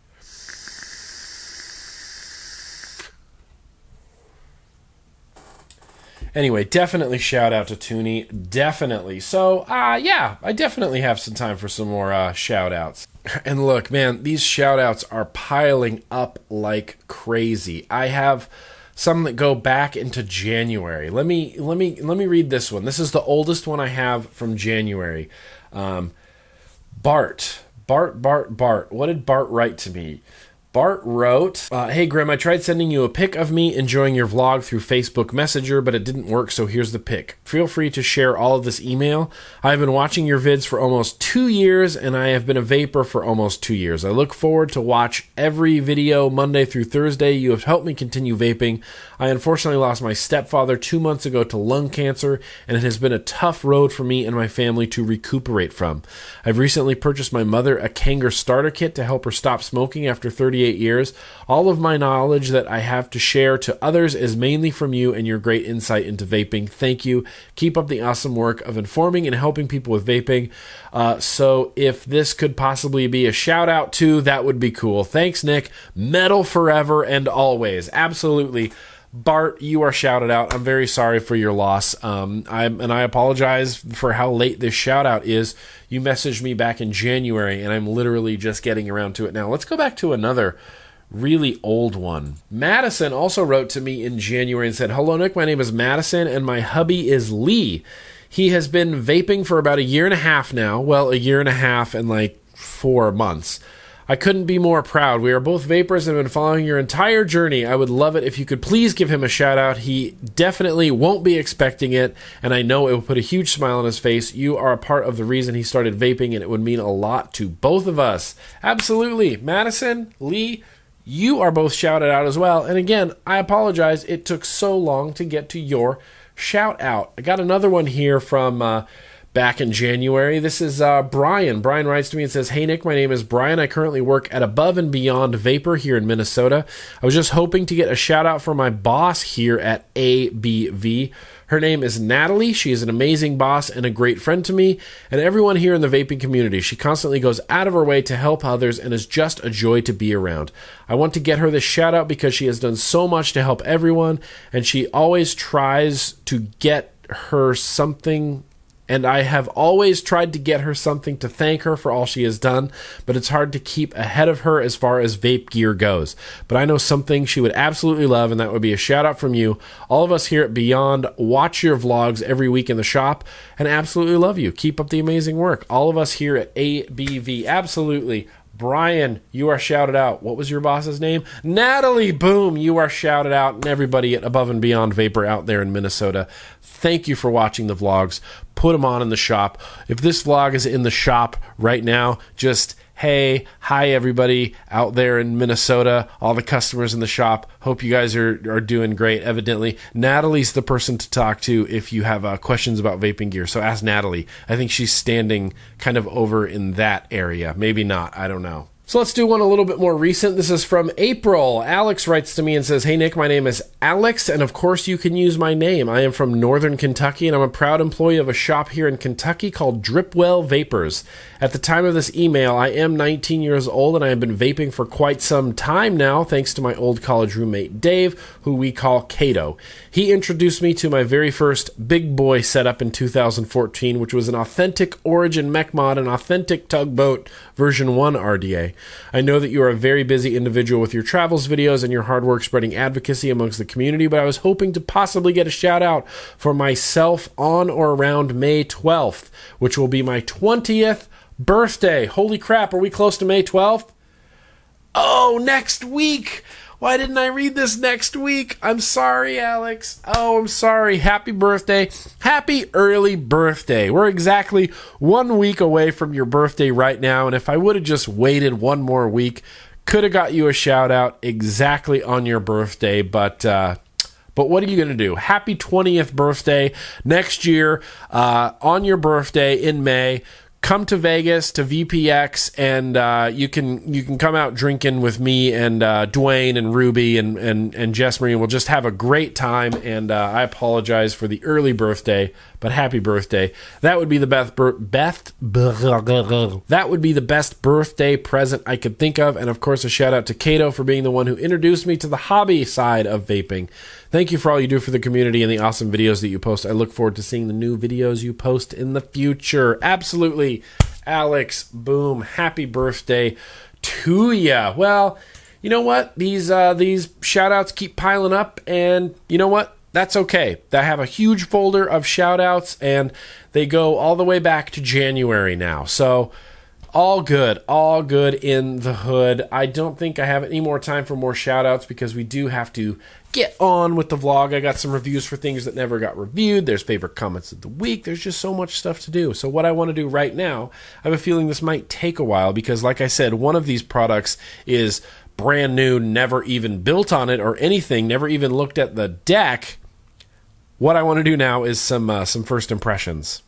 Anyway, definitely shout out to Toonie. Definitely. So, yeah, I definitely have some time for some more shout outs. And look, man, these shout outs are piling up like crazy. I have some that go back into January. Let me read this one. This is the oldest one I have from January. Bart. What did Bart write to me? Bart wrote, hey Grimm, I tried sending you a pic of me enjoying your vlog through Facebook Messenger, but it didn't work, so here's the pic. Feel free to share all of this email. I've been watching your vids for almost 2 years, and I have been a vapor for almost 2 years. I look forward to watch every video Monday through Thursday. You have helped me continue vaping. I unfortunately lost my stepfather 2 months ago to lung cancer, and it has been a tough road for me and my family to recuperate from. I've recently purchased my mother a Kanger starter kit to help her stop smoking after 38 years. All of my knowledge that I have to share to others is mainly from you and your great insight into vaping. Thank you. Keep up the awesome work of informing and helping people with vaping. So if this could possibly be a shout out to, that would be cool. Thanks, Nick. Metal forever and always. Absolutely. Bart, you are shouted out. I'm very sorry for your loss. I apologize for how late this shout out is. You messaged me back in January, and I'm literally just getting around to it now. Let's go back to another really old one. Madison also wrote to me in January and said, hello, Nick. My name is Madison, and my hubby is Lee. He has been vaping for about 1.5 years now. Well, 1.5 years and like 4 months. I couldn't be more proud. We are both vapors and have been following your entire journey. I would love it if you could please give him a shout out. He definitely won't be expecting it, and I know it will put a huge smile on his face. You are a part of the reason he started vaping, and it would mean a lot to both of us. Absolutely. Madison, Lee, you are both shouted out as well. And again, I apologize. It took so long to get to your shout out. I got another one here from back in January. This is Brian. Brian writes to me and says, hey Nick, my name is Brian. I currently work at Above and Beyond Vapor here in Minnesota. I was just hoping to get a shout out for my boss here at ABV. Her name is Natalie. She is an amazing boss and a great friend to me and everyone here in the vaping community. She constantly goes out of her way to help others and is just a joy to be around. I want to get her this shout out because she has done so much to help everyone, and she always tries to get her something. And I have always tried to get her something to thank her for all she has done, but it's hard to keep ahead of her as far as vape gear goes. But I know something she would absolutely love, and that would be a shout out from you. All of us here at Beyond watch your vlogs every week in the shop and absolutely love you. Keep up the amazing work. All of us here at ABV, absolutely. Brian, you are shouted out. What was your boss's name? Natalie, boom, you are shouted out. And everybody at Above and Beyond Vapor out there in Minnesota, thank you for watching the vlogs. Put them on in the shop. If this vlog is in the shop right now, just hey, hi everybody out there in Minnesota, all the customers in the shop. Hope you guys are doing great. Evidently, Natalie's the person to talk to if you have questions about vaping gear. So ask Natalie. I think she's standing kind of over in that area. Maybe not. I don't know. So let's do one a little bit more recent. This is from April. Alex writes to me and says, hey Nick, my name is Alex, and of course you can use my name. I am from Northern Kentucky, and I'm a proud employee of a shop here in Kentucky called Dripwell Vapors. At the time of this email, I am 19 years old, and I have been vaping for quite some time now, thanks to my old college roommate Dave, who we call Cato. He introduced me to my very first big boy setup in 2014, which was an authentic Origin mech mod, an authentic tugboat version 1 RDA. I know that you are a very busy individual with your travels videos and your hard work spreading advocacy amongst the community, but I was hoping to possibly get a shout out for myself on or around May 12th, which will be my 20th birthday. Holy crap, are we close to May 12th? Oh, next week! Why didn't I read this next week? I'm sorry, Alex. Oh, I'm sorry. Happy birthday. Happy early birthday. We're exactly 1 week away from your birthday right now, and if I would have just waited one more week, could have got you a shout out exactly on your birthday, but what are you going to do? Happy 20th birthday next year on your birthday in May. Come to Vegas to VPX, and you can come out drinking with me and Dwayne and Ruby and Jess Marie. We'll just have a great time. And I apologize for the early birthday, but happy birthday. That would be the best birthday present I could think of. And of course, a shout out to Cato for being the one who introduced me to the hobby side of vaping. Thank you for all you do for the community and the awesome videos that you post. I look forward to seeing the new videos you post in the future. Absolutely. Alex, boom. Happy birthday to ya. Well, you know what? These shout outs keep piling up, and you know what? That's okay. I have a huge folder of shout outs, and they go all the way back to January now. So All good in the hood. I don't think I have any more time for more shout-outs because we do have to get on with the vlog. I got some reviews for things that never got reviewed. There's favorite comments of the week. There's just so much stuff to do. So what I want to do right now, I have a feeling this might take a while because, like I said, one of these products is brand new, never even built on it or anything, never even looked at the deck. What I want to do now is some first impressions.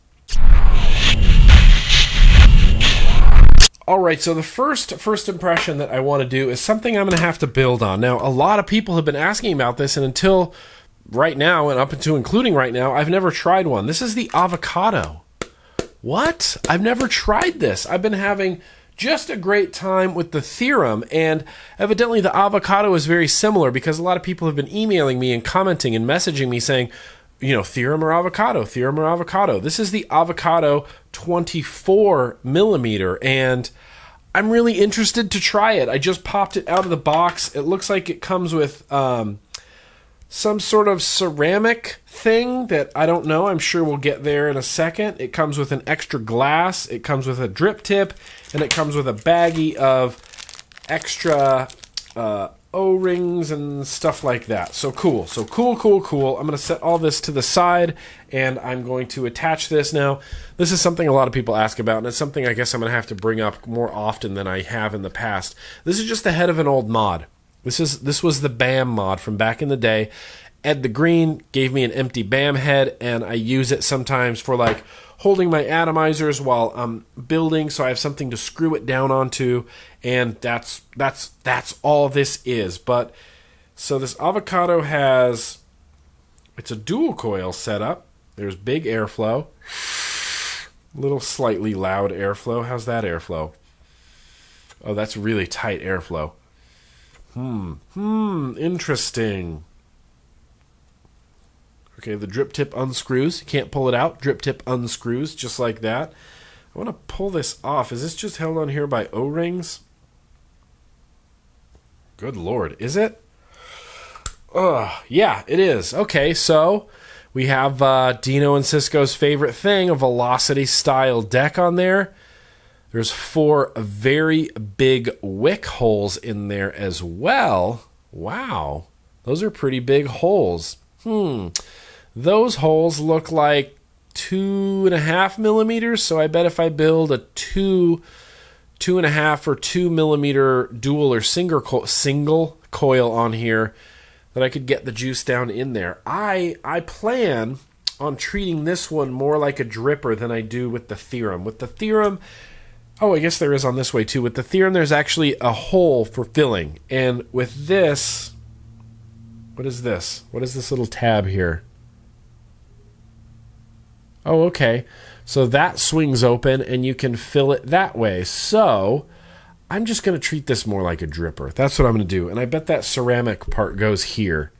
All right, so the first impression that I want to do is something I'm going to have to build on. Now, a lot of people have been asking about this, and until right now, and up until including right now, I've never tried one. This is the Avocado. What? I've never tried this. I've been having just a great time with the Theorem, and evidently the Avocado is very similar because a lot of people have been emailing me and commenting and messaging me saying, you know, Theorem or Avocado, Theorem or Avocado. This is the Avocado 24 millimeter, and I'm really interested to try it. I just popped it out of the box. It looks like it comes with some sort of ceramic thing that I don't know. I'm sure we'll get there in a second. It comes with an extra glass. It comes with a drip tip, and it comes with a baggie of extra O-rings and stuff like that. So cool. So cool. I'm going to set all this to the side, and I'm going to attach this. Now, this is something a lot of people ask about, and it's something I guess I'm going to have to bring up more often than I have in the past. This is just the head of an old mod. This was the BAM mod from back in the day. Ed the Green gave me an empty BAM head, and I use it sometimes for like holding my atomizers while I'm building, so I have something to screw it down onto, and that's all this is. But so this Avocado has, it's a dual coil setup. There's big airflow, little slightly loud airflow. How's that airflow? Oh, that's really tight airflow. Interesting. Okay, the drip tip unscrews. You can't pull it out. Drip tip unscrews just like that. I want to pull this off. Is this just held on here by O-rings? Good Lord. Is it? Yeah, it is. Okay, so we have Dino and Cisco's favorite thing, a Velocity-style deck on there. There's 4 very big wick holes in there as well. Wow. Those are pretty big holes. Those holes look like 2.5 millimeters, so I bet if I build a 2.5 or 2 millimeter dual or single coil on here, that I could get the juice down in there. I plan on treating this one more like a dripper than I do with the Theorem. With the Theorem, oh, I guess there is on this way too. With the Theorem, there's actually a hole for filling, and with this, what is this? What is this little tab here? Oh, okay. So that swings open and you can fill it that way. So I'm just going to treat this more like a dripper. That's what I'm going to do. And I bet that ceramic part goes here.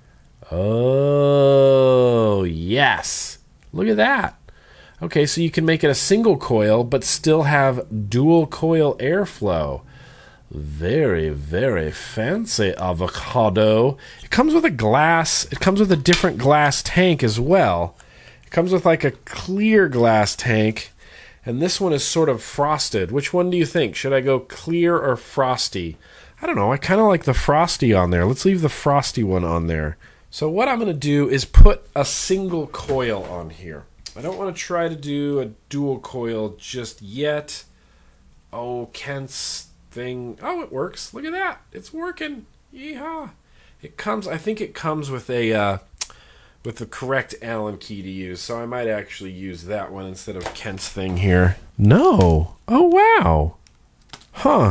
Oh, yes. Look at that. Okay, so you can make it a single coil but still have dual coil airflow. Very, very fancy, Avocado. It comes with a glass. It comes with a different glass tank as well. It comes with like a clear glass tank, and this one is sort of frosted. Which one do you think? Should I go clear or frosty? I don't know. I kind of like the frosty on there. Let's leave the frosty one on there. So what I'm going to do is put a single coil on here. I don't want to try to do a dual coil just yet. Oh, Kent's thing. Oh, it works. Look at that. It's working. Yeehaw. It comes, I think it comes with a with the correct Allen key to use, so I might actually use that one instead of Kent's thing here. No. Oh, wow. Huh.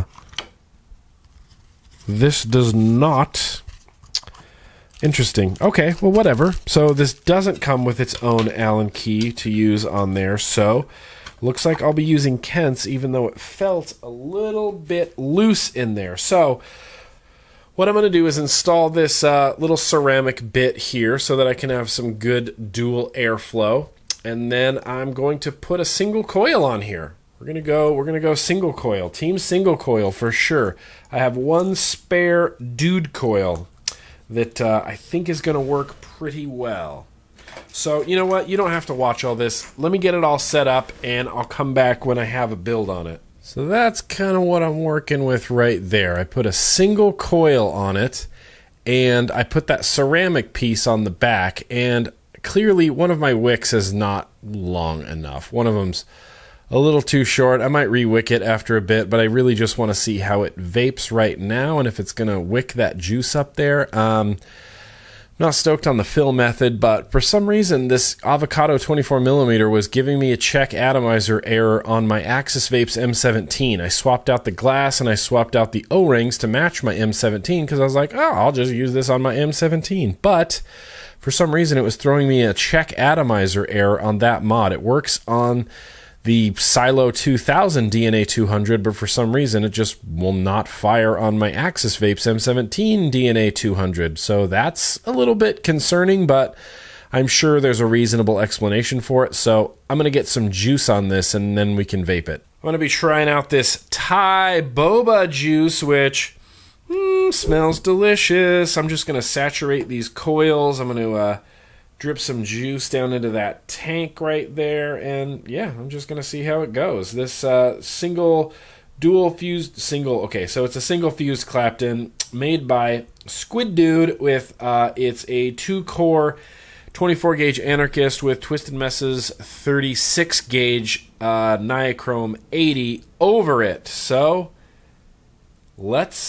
This does not. Interesting. Okay, well, whatever. So this doesn't come with its own Allen key to use on there, so looks like I'll be using Kent's, even though it felt a little bit loose in there. So what I'm going to do is install this little ceramic bit here so that I can have some good dual airflow, and then I'm going to put a single coil on here. We're gonna go single coil, team single coil for sure. I have one spare dude coil that I think is gonna work pretty well. So you know what? You don't have to watch all this. Let me get it all set up, and I'll come back when I have a build on it. So that's kind of what I'm working with right there. I put a single coil on it, and I put that ceramic piece on the back, and clearly one of my wicks is not long enough. One of them's a little too short. I might re-wick it after a bit, but I really just want to see how it vapes right now and if it's going to wick that juice up there. I'm not stoked on the fill method, but for some reason this Avocado 24mm was giving me a check atomizer error on my Axis Vapes M17. I swapped out the glass and I swapped out the O-rings to match my M17 because I was like, oh, I'll just use this on my M17. But for some reason it was throwing me a check atomizer error on that mod. It works on the Silo 2000 DNA200, but for some reason it just will not fire on my Axis Vapes M17 DNA200. So that's a little bit concerning, but I'm sure there's a reasonable explanation for it. So I'm going to get some juice on this and then we can vape it. I'm going to be trying out this Thai boba juice, which smells delicious. I'm just going to saturate these coils. I'm going to drip some juice down into that tank right there, and yeah, I'm just gonna see how it goes. This single fused Clapton made by Squid Dude with it's a 2-core 24 gauge Anarchist with Twisted Mess's 36 gauge Niachrome 80 over it. So let's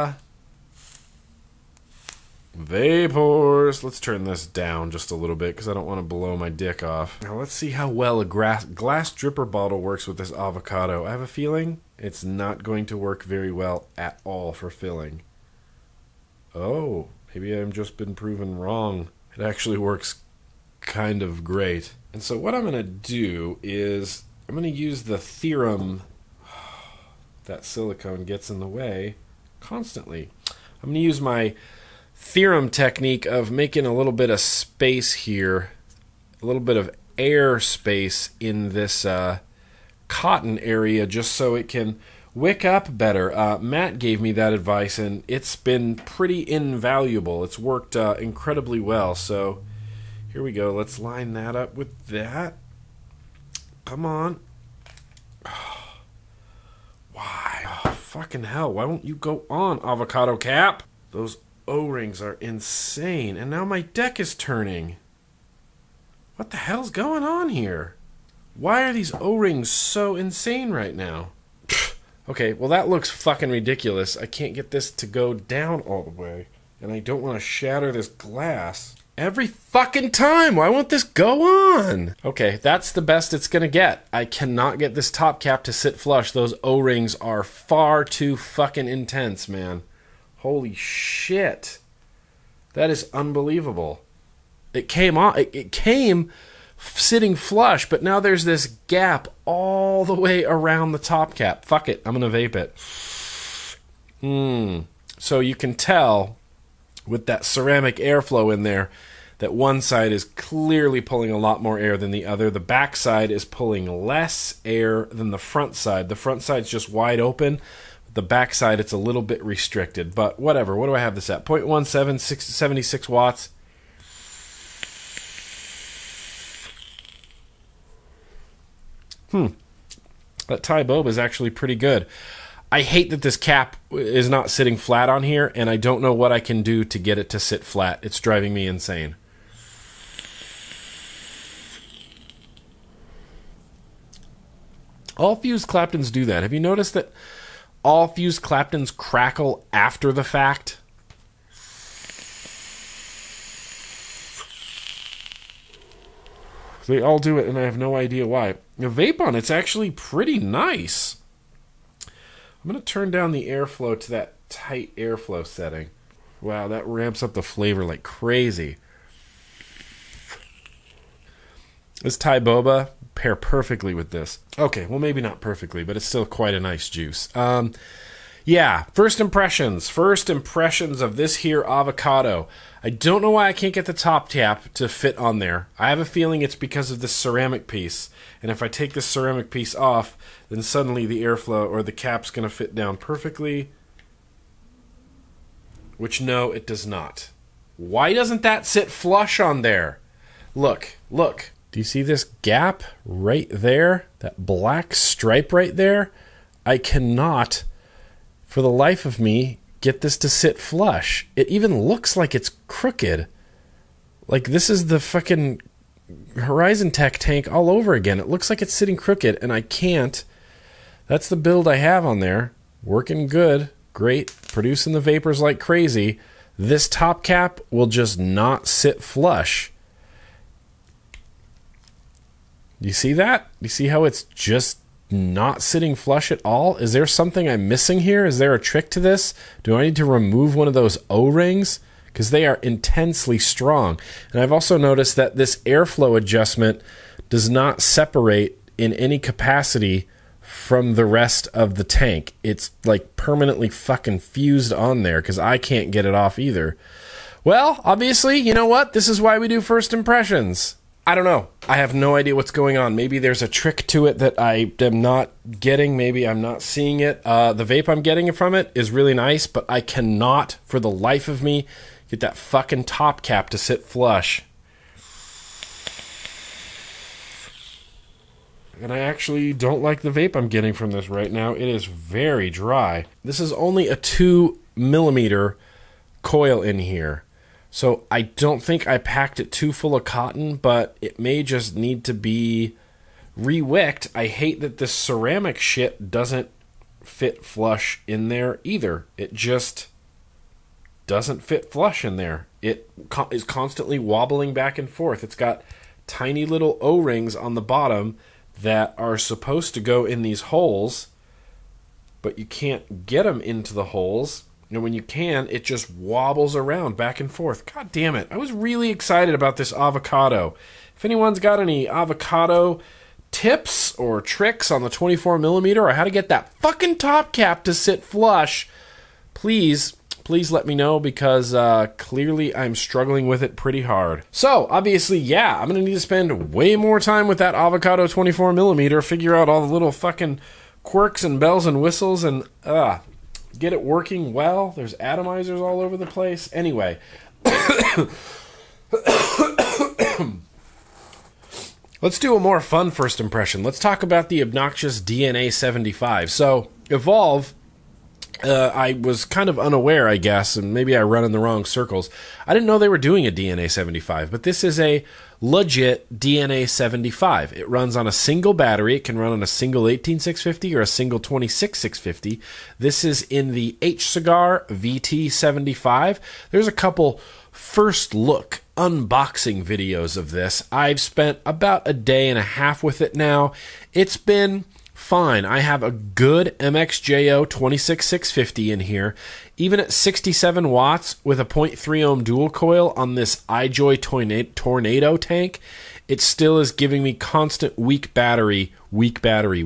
vapors. Let's turn this down just a little bit because I don't want to blow my dick off. Now let's see how well a glass dripper bottle works with this Avocado. I have a feeling it's not going to work very well at all for filling. Oh, maybe I've just been proven wrong. It actually works kind of great. And so what I'm going to do is I'm going to use the theorem. That silicone gets in the way constantly. I'm going to use my theorem technique of making a little bit of space here, a little bit of air space in this cotton area just so it can wick up better. Matt gave me that advice and it's been pretty invaluable. It's worked incredibly well. So here we go. Let's line that up with that. Come on. Why? Oh, fucking hell. Why won't you go on, Avocado Cap? Those O-rings are insane, and now my deck is turning. What the hell's going on here? Why are these O-rings so insane right now? Okay, well that looks fucking ridiculous. I can't get this to go down all the way, and I don't want to shatter this glass every fucking time. Why won't this go on? Okay, that's the best it's gonna get. I cannot get this top cap to sit flush. Those O-rings are far too fucking intense, man. Holy shit. That is unbelievable. It came on. It came sitting flush, but now there's this gap all the way around the top cap. Fuck it. I'm going to vape it. So you can tell with that ceramic airflow in there that one side is clearly pulling a lot more air than the other. The back side is pulling less air than the front side. The front side's just wide open. The back side, it's a little bit restricted, but whatever. What do I have this at? 0.17, 76 watts. That Thai boba is actually pretty good. I hate that this cap is not sitting flat on here, and I don't know what I can do to get it to sit flat. It's driving me insane. All fused Claptons do that. Have you noticed that all fused Claptons crackle after the fact? They all do it, and I have no idea why. The vape on it's actually pretty nice. I'm going to turn down the airflow to that tight airflow setting. Wow, that ramps up the flavor like crazy. This Thai boba pair perfectly with this. Okay, well maybe not perfectly, but it's still quite a nice juice. Yeah, first impressions of this here Avocado. I don't know why I can't get the top cap to fit on there. I have a feeling it's because of this ceramic piece. And if I take this ceramic piece off, then suddenly the airflow or the cap's going to fit down perfectly. Which no, it does not. Why doesn't that sit flush on there? Look, look. Do you see this gap right there? That black stripe right there? I cannot, for the life of me, get this to sit flush. It even looks like it's crooked. Like this is the fucking Horizon Tech tank all over again. It looks like it's sitting crooked, and I can't. That's the build I have on there. Working good. Great. Producing the vapors like crazy. This top cap will just not sit flush. Do you see that? Do you see how it's just not sitting flush at all? Is there something I'm missing here? Is there a trick to this? Do I need to remove one of those O-rings? Because they are intensely strong. And I've also noticed that this airflow adjustment does not separate in any capacity from the rest of the tank. It's like permanently fucking fused on there because I can't get it off either. Well, obviously, you know what? This is why we do first impressions. I don't know. I have no idea what's going on. Maybe there's a trick to it that I am not getting. Maybe I'm not seeing it. The vape I'm getting from it is really nice, but I cannot, for the life of me, get that fucking top cap to sit flush. And I actually don't like the vape I'm getting from this right now. It is very dry. This is only a 2mm coil in here. So I don't think I packed it too full of cotton, but it may just need to be re-wicked. I hate that this ceramic shit doesn't fit flush in there either. It just doesn't fit flush in there. It is constantly wobbling back and forth. It's got tiny little O-rings on the bottom that are supposed to go in these holes, but you can't get them into the holes. And when you can, it just wobbles around back and forth. God damn it. I was really excited about this Avocado. If anyone's got any Avocado tips or tricks on the 24mm or how to get that fucking top cap to sit flush, please let me know, because clearly I'm struggling with it pretty hard. So, obviously, yeah, I'm going to need to spend way more time with that Avocado 24mm, figure out all the little fucking quirks and bells and whistles, and get it working well. There's atomizers all over the place. Anyway. Let's do a more fun first impression. Let's talk about the obnoxious DNA75. So, Evolve... I was kind of unaware, I guess, and maybe I run in the wrong circles. I didn't know they were doing a DNA75, but this is a legit DNA75. It runs on a single battery. It can run on a single 18650 or a single 26650. This is in the H Cigar VT75. There's a couple first look unboxing videos of this. I've spent about a day and a half with it now. It's been fine. I have a good MXJO 26650 in here. Even at 67 watts with a 0.3 ohm dual coil on this iJoy Tornado tank, it still is giving me constant weak battery. And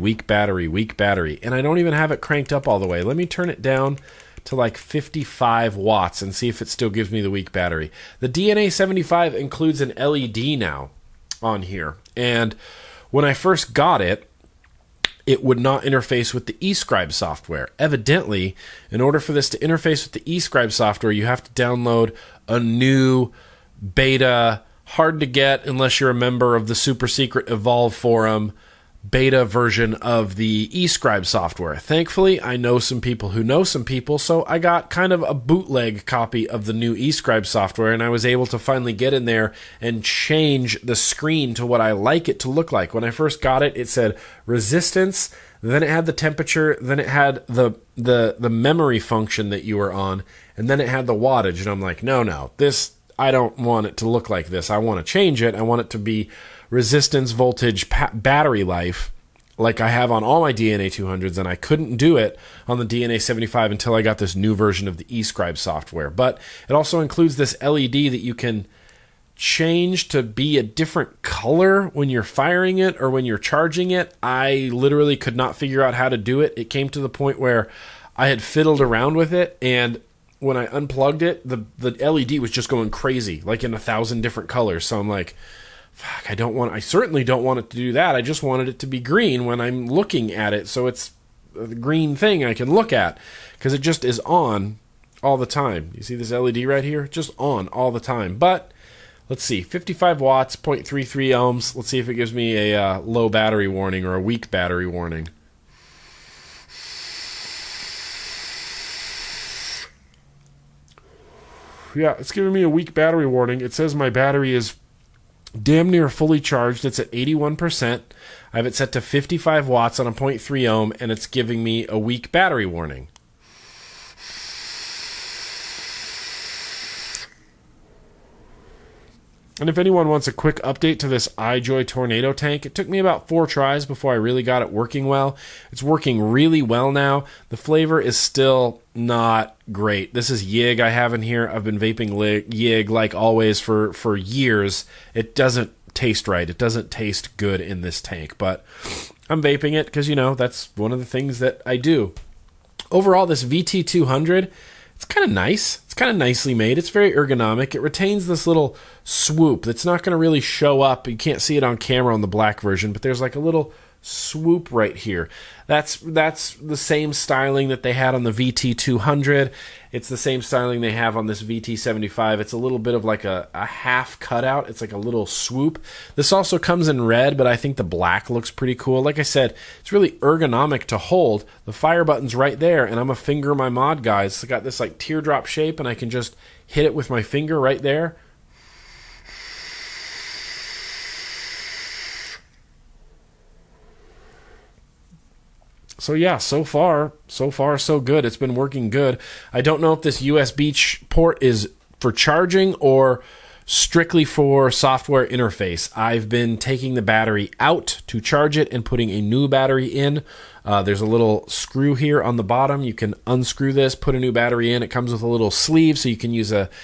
I don't even have it cranked up all the way. Let me turn it down to like 55 watts and see if it still gives me the weak battery. The DNA75 includes an LED now on here. And when I first got it, it would not interface with the eScribe software. Evidently, in order for this to interface with the eScribe software, you have to download a new beta, hard to get unless you're a member of the super secret Evolve forum, beta version of the eScribe software. Thankfully, I know some people who know some people, so I got kind of a bootleg copy of the new eScribe software, and I was able to finally get in there and change the screen to what I like it to look like. When I first got it, it said resistance, then it had the temperature, then it had the memory function that you were on, and then it had the wattage, and I'm like, no, this, I don't want it to look like this. I want to change it. I want it to be resistance, voltage, battery life like I have on all my DNA 200s, and I couldn't do it on the DNA 75 until I got this new version of the eScribe software. But it also includes this LED that you can change to be a different color when you're firing it or when you're charging it. I literally could not figure out how to do it. It came to the point where I had fiddled around with it, and when I unplugged it, the LED was just going crazy, like in 1,000 different colors. So I'm like, fuck, I certainly don't want it to do that. I just wanted it to be green when I'm looking at it, so it's a green thing I can look at, because it just is on all the time. You see this LED right here? Just on all the time. But let's see, 55 watts, 0.33 ohms. Let's see if it gives me a low battery warning or a weak battery warning. Yeah, it's giving me a weak battery warning. It says my battery is damn near fully charged. It's at 81%. I have it set to 55 watts on a 0.3 ohm, and it's giving me a weak battery warning. And if anyone wants a quick update to this iJoy Tornado tank, it took me about 4 tries before I really got it working well. It's working really well now. The flavor is still not great. This is Yig I have in here. I've been vaping Yig like always for years. It doesn't taste right. It doesn't taste good in this tank, but I'm vaping it because, you know, that's one of the things that I do. Overall, this VT200, it's kind of nice. It's kind of nicely made. It's very ergonomic. It retains this little swoop that's not going to really show up. You can't see it on camera on the black version, but there's like a little swoop right here. That's the same styling that they had on the VT200. It's the same styling they have on this VT75. It's a little bit of like a half cutout. It's like a little swoop. This also comes in red, but I think the black looks pretty cool. Like I said, it's really ergonomic to hold. The fire button's right there, and I'm a finger my mod guy. It's got this like teardrop shape, and I can just hit it with my finger right there. So yeah, so far so good. It's been working good. I don't know if this USB port is for charging or strictly for software interface. I've been taking the battery out to charge it and putting a new battery in. There's a little screw here on the bottom. You can unscrew this, put a new battery in. It comes with a little sleeve, so you can use an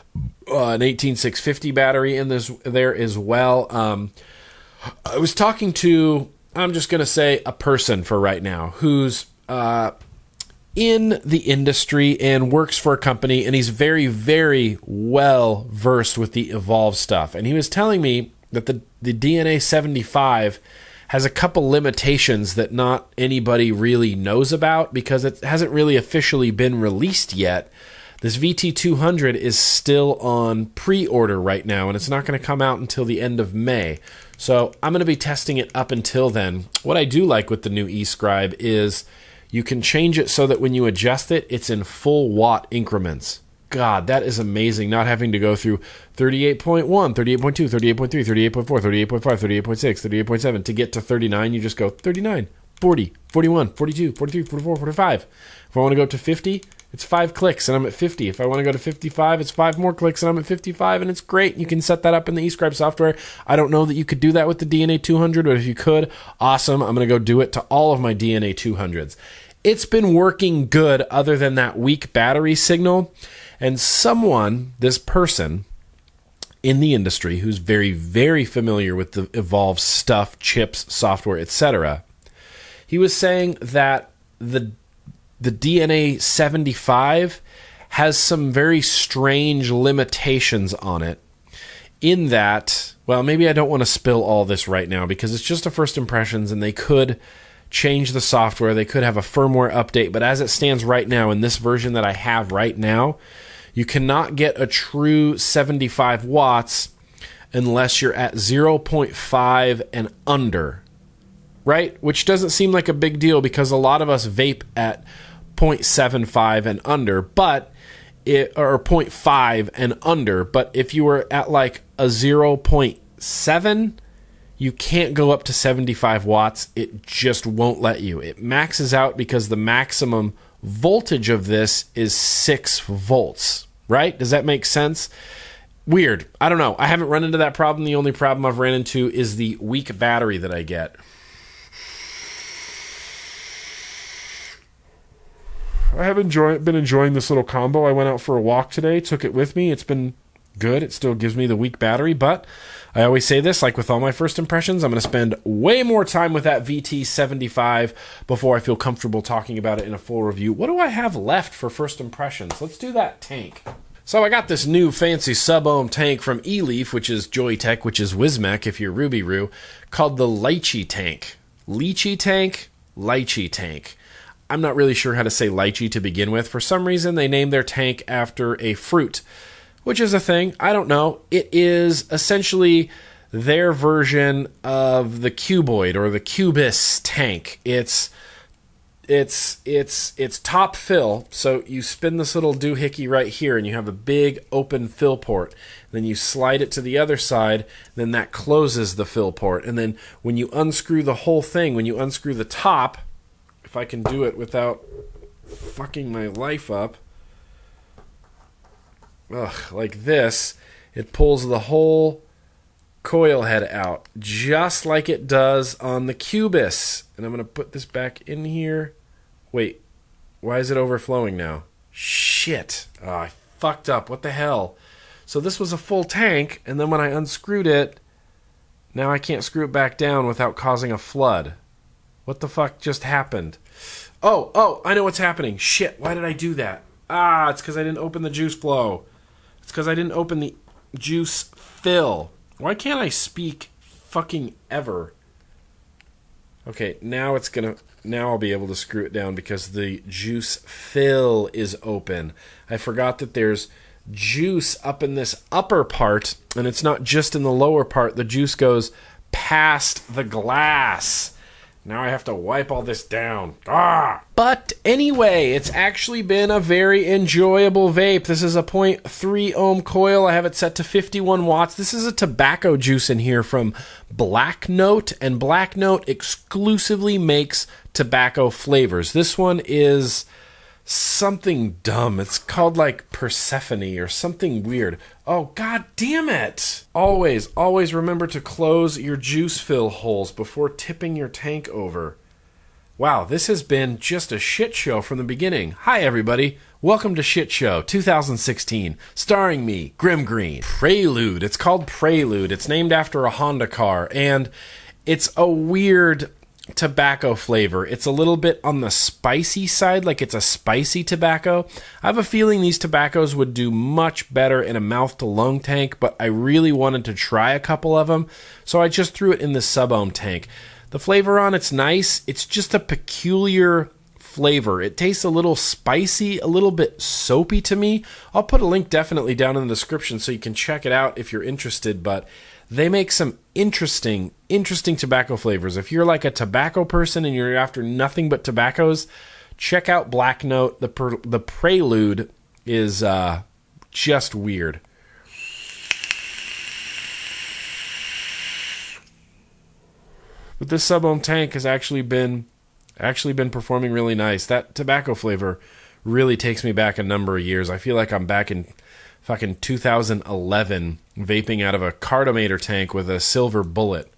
18650 battery in there as well. I was talking to, I'm just going to say, a person for right now who's in the industry and works for a company, and he's very, very well versed with the Evolve stuff. And he was telling me that the DNA75 has a couple limitations that not anybody really knows about because it hasn't really officially been released yet. This VT200 is still on pre-order right now, and it's not going to come out until the end of May. So I'm going to be testing it up until then. What I do like with the new eScribe is you can change it so that when you adjust it, it's in full watt increments. God, that is amazing, not having to go through 38.1, 38.2, 38.3, 38.4, 38.5, 38.6, 38.7. To get to 39, you just go 39, 40, 41, 42, 43, 44, 45. If I want to go up to 50, it's 5 clicks and I'm at 50. If I want to go to 55, it's 5 more clicks and I'm at 55, and it's great. You can set that up in the eScribe software. I don't know that you could do that with the DNA200, but if you could, awesome. I'm going to go do it to all of my DNA200s. It's been working good other than that weak battery signal. And someone, this person in the industry who's very, very familiar with the Evolve stuff, chips, software, etc., he was saying that the DNA75 has some very strange limitations on it in that, well, maybe I don't want to spill all this right now because it's just a first impressions and they could change the software, they could have a firmware update, but as it stands right now in this version that I have right now, you cannot get a true 75 watts unless you're at 0.5 and under, right? Which doesn't seem like a big deal because a lot of us vape at 0.75 and under, or 0.5 and under, but if you were at like a 0.7, you can't go up to 75 watts. It just won't let you. It maxes out because the maximum voltage of this is 6 volts, right? Does that make sense? Weird. I don't know. I haven't run into that problem. The only problem I've ran into is the weak battery that I get. I have been enjoying this little combo. I went out for a walk today, took it with me. It's been good. It still gives me the weak battery, but I always say this, like with all my first impressions, I'm going to spend way more time with that VT75 before I feel comfortable talking about it in a full review. What do I have left for first impressions? Let's do that tank. So I got this new fancy sub-ohm tank from eLeaf, which is Joytech, which is Wismec if you're RubyRoo, called the Lychee tank. Lychee tank? Lychee tank. I'm not really sure how to say lychee to begin with. For some reason, they named their tank after a fruit, which is a thing. I don't know. It is essentially their version of the cuboid or the cubis tank. It's it's top fill. So you spin this little doohickey right here, and you have a big open fill port. Then you slide it to the other side, then that closes the fill port. And then when you unscrew the whole thing, when you unscrew the top, if I can do it without fucking my life up, like this, it pulls the whole coil head out, just like it does on the Cubus. And I'm going to put this back in here. Wait, why is it overflowing now? Shit. Oh, I fucked up. What the hell? So this was a full tank, and then when I unscrewed it, now I can't screw it back down without causing a flood. What the fuck just happened? Oh, I know what's happening. Shit, why did I do that? It's because I didn't open the juice flow. It's because I didn't open the juice fill. Why can't I speak fucking ever? Okay, now I'll be able to screw it down because the juice fill is open. I forgot that there's juice up in this upper part, and it's not just in the lower part. The juice goes past the glass. Now I have to wipe all this down. But anyway, it's actually been a very enjoyable vape. This is a 0.3 ohm coil. I have it set to 51 watts. This is a tobacco juice in here from Black Note, and Black Note exclusively makes tobacco flavors. This one is something dumb. It's called like Persephone or something weird. Oh, god damn it! Always remember to close your juice fill holes before tipping your tank over. Wow, this has been just a shit show from the beginning. Hi everybody, welcome to Shit Show 2016, starring me, GrimmGreen. Prelude, it's called Prelude. It's named after a Honda car, and it's a weird tobacco flavor. It's a little bit on the spicy side, like it's a spicy tobacco. I have a feeling these tobaccos would do much better in a mouth-to-lung tank, but I really wanted to try a couple of them, so I just threw it in the sub-ohm tank. The flavor on it's nice. It's just a peculiar flavor. It tastes a little spicy, a little bit soapy to me. I'll put a link definitely down in the description so you can check it out if you're interested, but they make some interesting tobacco flavors. If you're like a tobacco person and you're after nothing but tobaccos, check out Black Note. The Prelude is just weird. But this sub-ohm tank has actually been performing really nice. That tobacco flavor really takes me back a number of years. I feel like I'm back in fucking 2011 vaping out of a Cartomator tank with a silver bullet.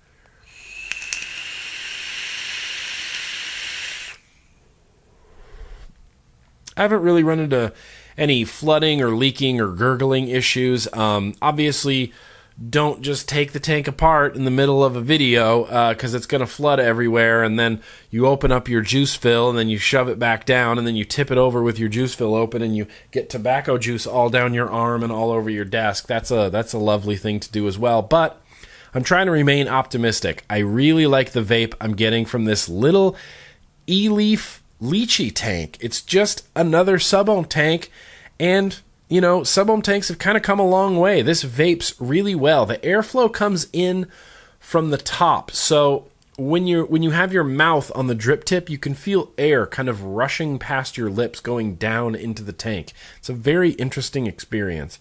I haven't really run into any flooding or leaking or gurgling issues. Obviously, don't just take the tank apart in the middle of a video because it's going to flood everywhere, and then you open up your juice fill and then you shove it back down and then you tip it over with your juice fill open and you get tobacco juice all down your arm and all over your desk. That's a lovely thing to do as well, but I'm trying to remain optimistic. I really like the vape I'm getting from this little E-Leaf lychee tank. It's just another sub-ohm tank, and you know, sub-ohm tanks have kind of come a long way. This vapes really well. The airflow comes in from the top, so when you have your mouth on the drip tip, you can feel air kind of rushing past your lips going down into the tank. It's a very interesting experience.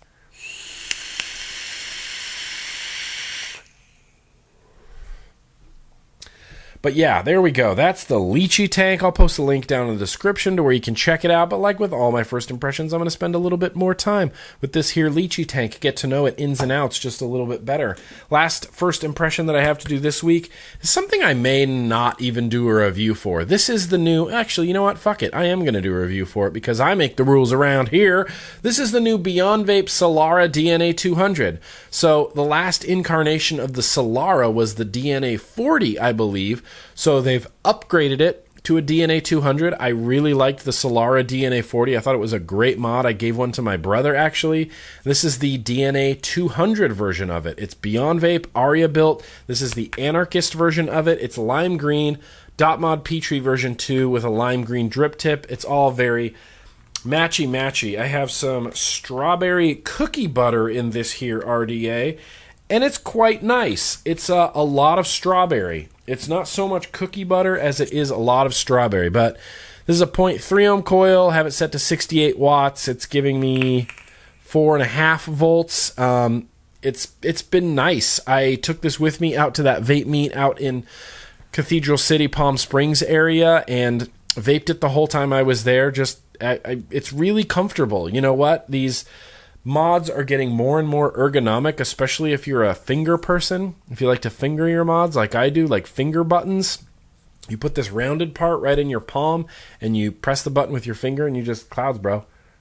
But yeah, there we go. That's the lychee tank. I'll post a link down in the description to where you can check it out. But like with all my first impressions, I'm going to spend a little bit more time with this here lychee tank. Get to know it ins and outs just a little bit better. Last first impression that I have to do this week is something I may not even do a review for. This is the new... Actually, you know what? Fuck it. I am going to do a review for it because I make the rules around here. This is the new Beyond Vape Solara DNA200. So the last incarnation of the Solara was the DNA40, I believe. So they've upgraded it to a DNA200. I really liked the Solara DNA40. I thought it was a great mod. I gave one to my brother, actually. This is the DNA200 version of it. It's Beyond Vape, Aria built. This is the Anarchist version of it. It's lime green. Dot Mod Petri version 2 with a lime green drip tip. It's all very matchy-matchy. I have some strawberry cookie butter in this here RDA, and it's quite nice. It's a lot of strawberry. It's not so much cookie butter as it is a lot of strawberry. But this is a 0.3 ohm coil. Have it set to 68 watts. It's giving me 4.5 volts. It's been nice. I took this with me out to that vape meet out in Cathedral City, Palm Springs area, and vaped it the whole time I was there. It's really comfortable. You know what? These mods are getting more and more ergonomic, especially if you're a finger person. If you like to finger your mods like I do, like finger buttons, you put this rounded part right in your palm and you press the button with your finger and you just clouds, bro.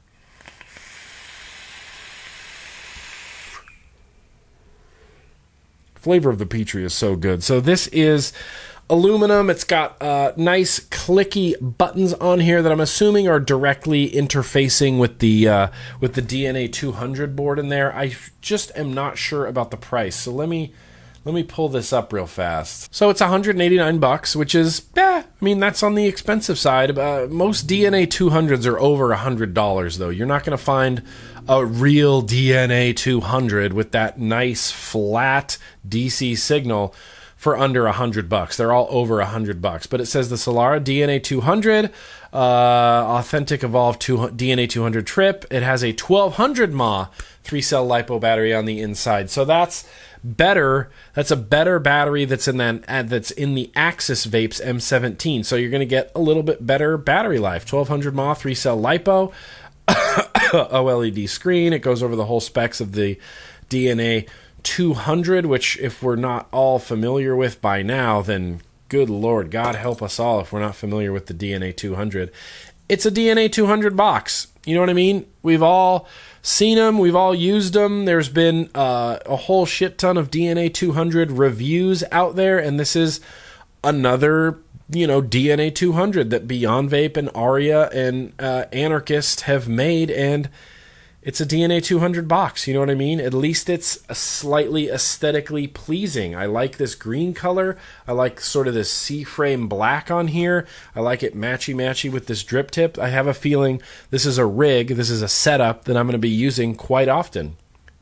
Flavor of the Petri is so good. So this is aluminum. It's got nice clicky buttons on here that I'm assuming are directly interfacing with the DNA200 board in there. I just am not sure about the price. So let me pull this up real fast. So it's $189, which is, I mean, that's on the expensive side. Most DNA200s are over $100 though. You're not going to find a real DNA200 with that nice flat DC signal for under $100. They're all over $100. But it says the Solara DNA200, authentic evolved DNA200 trip. It has a 1200 mAh 3-cell LiPo battery on the inside. So that's better. That's a better battery that's in the Axis Vapes M17. So you're going to get a little bit better battery life. 1200 mAh 3-cell LiPo. OLED screen. It goes over the whole specs of the DNA 200, which if we're not all familiar with by now, then good Lord, God help us all if we're not familiar with the DNA 200. It's a DNA 200 box. You know what I mean? We've all seen them. We've all used them. There's been a whole shit ton of DNA 200 reviews out there, and this is another DNA 200 that Beyond Vape and Aria and Anarchist have made, and it's a DNA 200 box. You know what I mean? At least it's slightly aesthetically pleasing. I like this green color. I like sort of this C-frame black on here. I like it matchy-matchy with this drip tip. I have a feeling this is a rig, this is a setup that I'm going to be using quite often.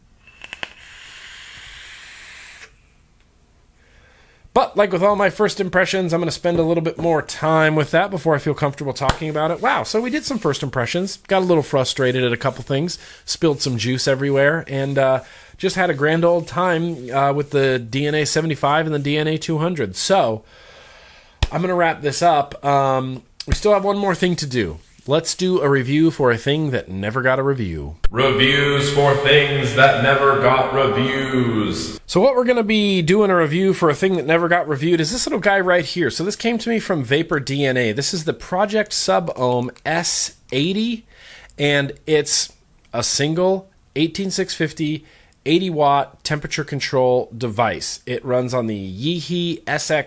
But like with all my first impressions, I'm going to spend a little bit more time with that before I feel comfortable talking about it. Wow, so we did some first impressions. Got a little frustrated at a couple things. Spilled some juice everywhere. And just had a grand old time with the DNA75 and the DNA 200. So I'm going to wrap this up. We still have one more thing to do. Let's do a review for a thing that never got a review. Reviews for things that never got reviews. So what we're going to be doing a review for a thing that never got reviewed is this little guy right here. So this came to me from Vapor DNA. This is the Project Sub-Ohm S80, and it's a single 18650 80-watt temperature control device. It runs on the Yeehee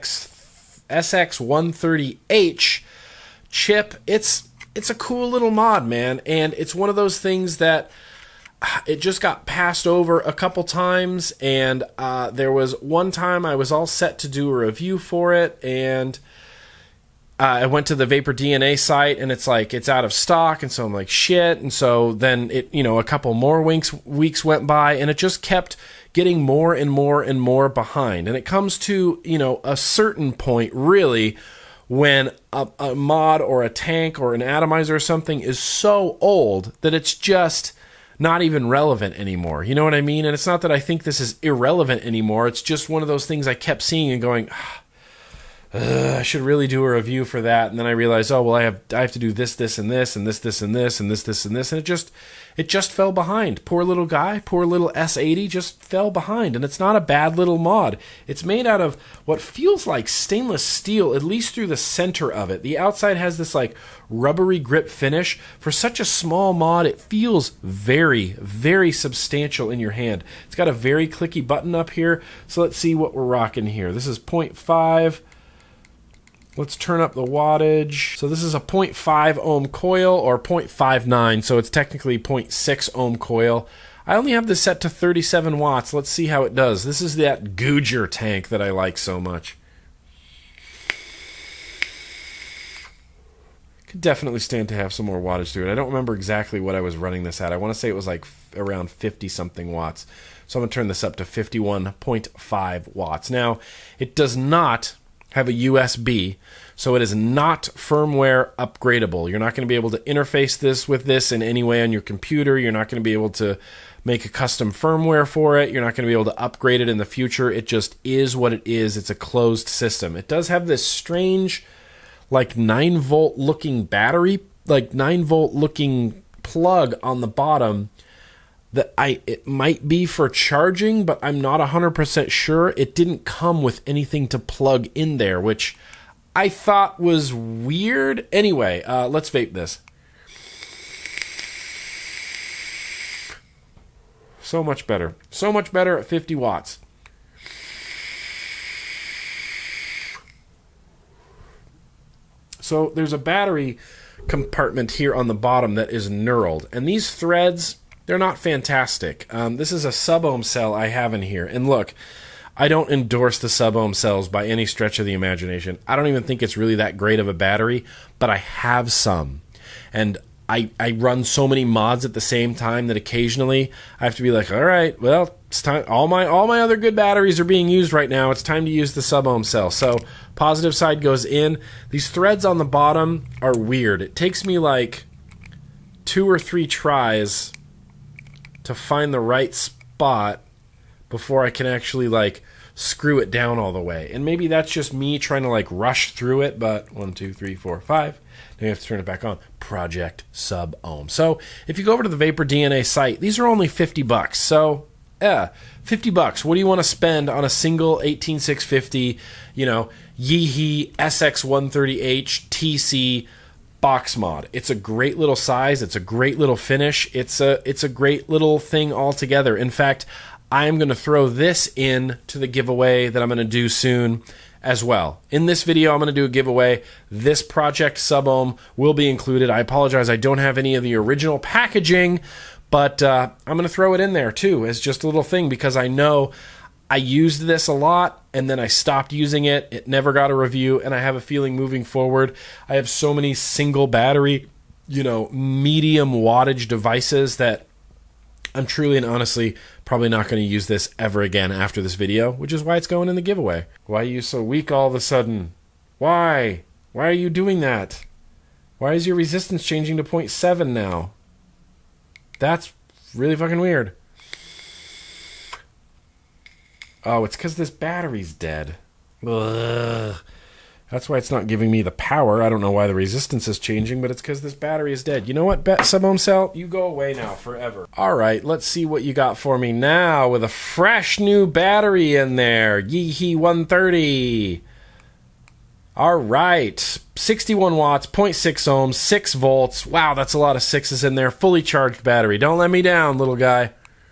SX130H chip. It's a cool little mod, man, and it's one of those things that it just got passed over a couple times, and there was one time I was all set to do a review for it, and I went to the Vapor DNA site, and it's like, it's out of stock, and so I'm like, shit, and so then it, a couple more weeks went by, and it just kept getting more and more and more behind, and it comes to, a certain point, really, when a mod or a tank or an atomizer or something is so old that it's just not even relevant anymore. You know what I mean? And it's not that I think this is irrelevant anymore. It's just one of those things I kept seeing and going, I should really do a review for that. And then I realized, oh, well, I have to do this, and this, and this, and this, and this, and this. And it just fell behind. Poor little guy, poor little S80 just fell behind. And it's not a bad little mod. It's made out of what feels like stainless steel, at least through the center of it. The outside has this like rubbery grip finish. For such a small mod, it feels very, very substantial in your hand. It's got a very clicky button up here. So let's see what we're rocking here. This is 0.5. Let's turn up the wattage. So this is a 0.5 ohm coil, or 0.59, so it's technically 0.6 ohm coil. I only have this set to 37 watts. Let's see how it does. This is that Gouger tank that I like so much. Could definitely stand to have some more wattage to it. I don't remember exactly what I was running this at. I want to say it was like around 50-something watts. So I'm going to turn this up to 51.5 watts. Now, it does not have a USB, so it is not firmware upgradable. You're not going to be able to interface this with this in any way on your computer. You're not going to be able to make a custom firmware for it. You're not going to be able to upgrade it in the future. It just is what it is. It's a closed system. It does have this strange, like 9-volt looking battery, like 9-volt looking plug on the bottom that it might be for charging, but I'm not 100% sure. It didn't come with anything to plug in there, which I thought was weird. Anyway, let's vape this. So much better. So much better at 50 watts. So there's a battery compartment here on the bottom that is knurled. And these threads, they're not fantastic. This is a sub-ohm cell I have in here. And look, I don't endorse the sub-ohm cells by any stretch of the imagination. I don't even think it's really that great of a battery, but I have some. And I run so many mods at the same time that occasionally I have to be like, all right, well, it's time. All my other good batteries are being used right now. It's time to use the sub-ohm cell. So positive side goes in. These threads on the bottom are weird. It takes me like 2 or 3 tries to find the right spot before I can actually like screw it down all the way. And maybe that's just me trying to like rush through it, but 1, 2, 3, 4, 5. Now you have to turn it back on. Project Sub-Ohm. So if you go over to the Vapor DNA site, these are only $50. So yeah, $50. What do you want to spend on a single 18650, Yeehee SX130H TC box mod? It's a great little size. It's a great little finish. It's a great little thing altogether. In fact, I'm going to throw this in to the giveaway that I'm going to do soon as well. In this video, I'm going to do a giveaway. This Project Sub-Ohm will be included. I apologize, I don't have any of the original packaging, but I'm going to throw it in there too as just a little thing because I know I used this a lot and then I stopped using it. It never got a review, and I have a feeling moving forward, I have so many single battery, medium wattage devices that I'm truly and honestly probably not going to use this ever again after this video, which is why it's going in the giveaway. Why are you so weak all of a sudden? Why? Why are you doing that? Why is your resistance changing to 0.7 now? That's really fucking weird. Oh, it's because this battery's dead. Ugh. That's why it's not giving me the power. I don't know why the resistance is changing, but it's because this battery is dead. You know what, sub-ohm cell? You go away now forever. All right, let's see what you got for me now with a fresh new battery in there. Yeehee 130. All right, 61 watts, 0.6 ohms, 6 volts. Wow, that's a lot of sixes in there. Fully charged battery. Don't let me down, little guy.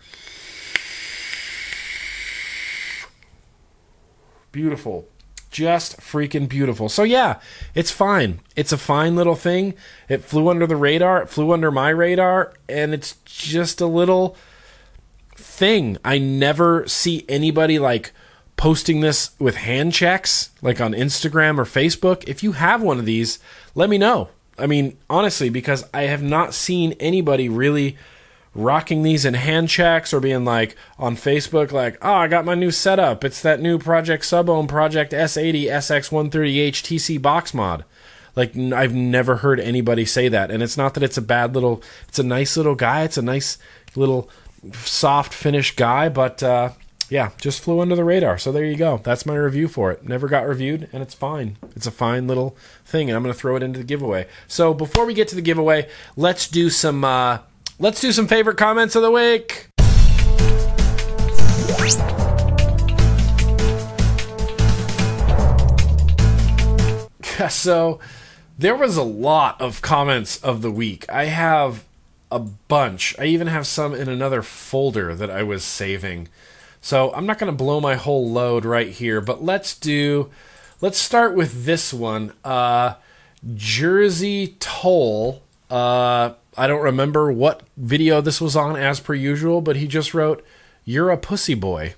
Beautiful. Just freaking beautiful. So yeah, it's fine. It's a fine little thing. It flew under the radar. It flew under my radar, and it's just a little thing. I never see anybody like posting this with hand checks, like on Instagram or Facebook. If you have one of these, let me know. I mean, honestly, because I have not seen anybody really rocking these in hand checks or being like on Facebook like, oh, I got my new setup. It's that new Project Sub-Ohm Project S80 SX130H TC box mod. Like, I've never heard anybody say that. And it's not that it's a bad little, it's a nice little guy. It's a nice little soft finish guy, but yeah, just flew under the radar. So there you go. That's my review for it. Never got reviewed, and it's fine. It's a fine little thing, and I'm going to throw it into the giveaway. So before we get to the giveaway, let's do some favorite comments of the week. So there was a lot of comments of the week. I have a bunch. I even have some in another folder that I was saving. So I'm not going to blow my whole load right here, but let's start with this one. Jersey Toll. I don't remember what video this was on as per usual, but he just wrote, "You're a pussy boy."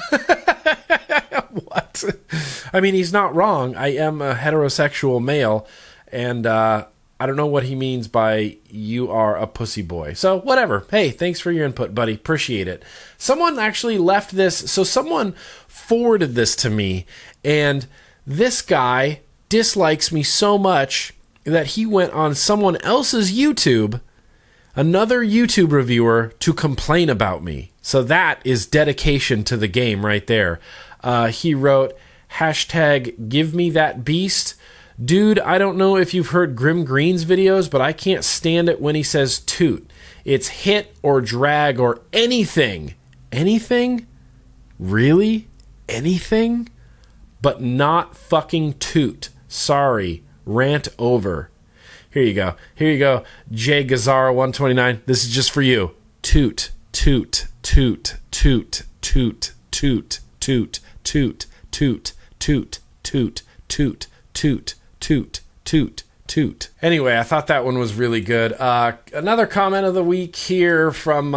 What? I mean, he's not wrong. I am a heterosexual male, and I don't know what he means by "you are a pussy boy." So whatever. Hey, thanks for your input, buddy. Appreciate it. Someone actually left this. So someone forwarded this to me, and This guy dislikes me so much that he went on someone else's YouTube, another YouTube reviewer, to complain about me. So that is dedication to the game right there. He wrote, #GiveMeThatBeast. Dude, I don't know if you've heard GrimmGreen's videos, but I can't stand it when he says toot. It's hit or drag or anything. Anything? Really? Anything? But not fucking toot. Sorry. Rant over. Here you go. Here you go. Jay Gazara 129. This is just for you. Toot. Toot. Toot. Toot. Toot. Toot. Toot. Toot. Toot. Toot. Toot. Toot. Toot. Toot, toot, toot. Anyway, I thought that one was really good. Another comment of the week here from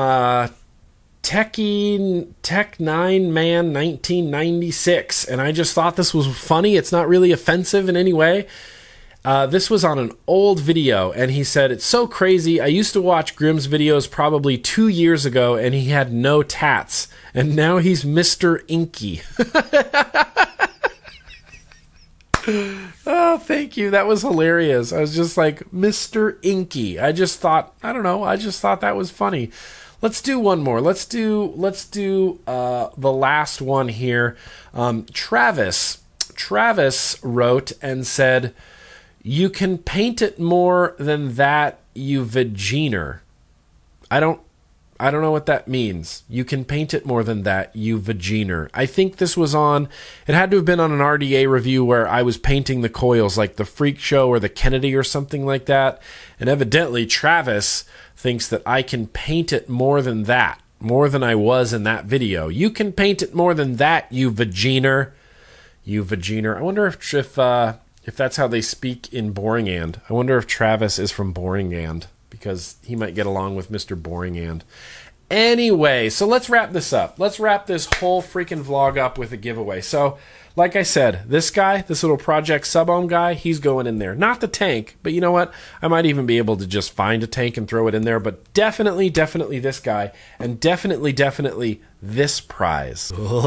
Tech9Man 1996, and I just thought this was funny. It's not really offensive in any way. This was on an old video, and he said, "It's so crazy. I used to watch Grimm's videos probably 2 years ago, and he had no tats, and now he's Mr. Inky." Oh, thank you. That was hilarious. I was just like, Mr. Inky. I just thought that was funny. Let's do one more. Let's do the last one here. Travis wrote and said, "You can paint it more than that, you vagener." I don't know what that means. You can paint it more than that, you vagener. I think this was on, it had to have been on an RDA review where I was painting the coils, like the Freak Show or the Kennedy or something like that. And evidently Travis thinks that I can paint it more than that, more than I was in that video. You can paint it more than that, you vagener. You vagener. I wonder if that's how they speak in Boringand. I wonder if Travis is from Boringand, because he might get along with Mr. Boringand. Anyway, so let's wrap this up. Let's wrap this whole freaking vlog up with a giveaway. So, like I said, this guy, this little Project Sub-Ohm guy, he's going in there. Not the tank, but you know what? I might even be able to just find a tank and throw it in there, but definitely this guy, and definitely this prize.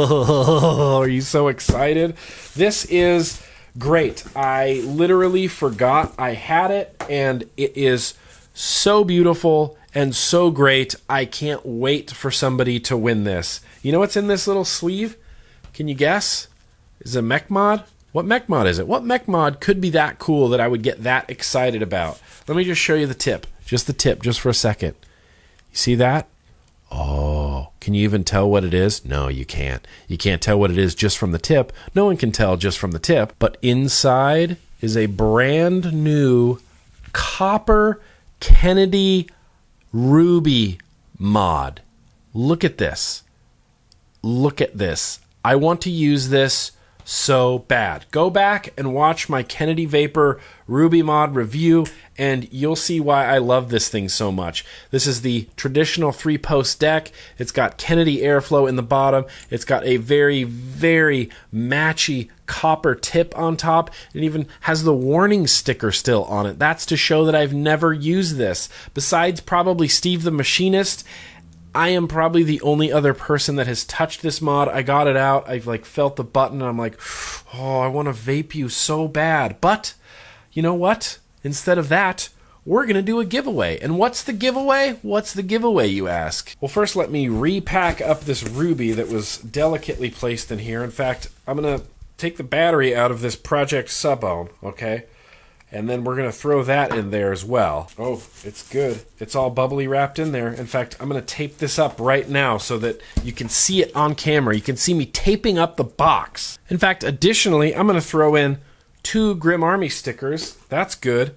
Oh, are you so excited? This is great. I literally forgot I had it, and it is so beautiful and so great. I can't wait for somebody to win this. You know what's in this little sleeve? Can you guess? Is it a mech mod? What mech mod is it? What mech mod could be that cool that I would get that excited about? Let me just show you the tip. Just the tip, just for a second. You see that? Oh, can you even tell what it is? No, you can't. You can't tell what it is just from the tip. No one can tell just from the tip. But inside is a brand new copper Kennedy Ruby mod. Look at this. Look at this. I want to use this so bad. Go back and watch my Kennedy Vapor Ruby mod review, and you'll see why I love this thing so much. This is the traditional 3-post deck. It's got Kennedy airflow in the bottom. It's got a very, very matchy copper tip on top. It even has the warning sticker still on it. That's to show that I've never used this. Besides probably Steve the Machinist, I am probably the only other person that has touched this mod. I got it out. I've like felt the button, and I'm like, oh, I want to vape you so bad. But you know what? Instead of that, we're going to do a giveaway. And what's the giveaway? What's the giveaway, you ask? Well, first let me repack up this Ruby that was delicately placed in here. In fact, I'm going to take the battery out of this Project Sub-Ohm, okay? And then we're going to throw that in there as well. Oh, it's good. It's all bubbly wrapped in there. In fact, I'm going to tape this up right now so that you can see it on camera. You can see me taping up the box. In fact, additionally, I'm going to throw in 2 Grimm Army stickers. That's good.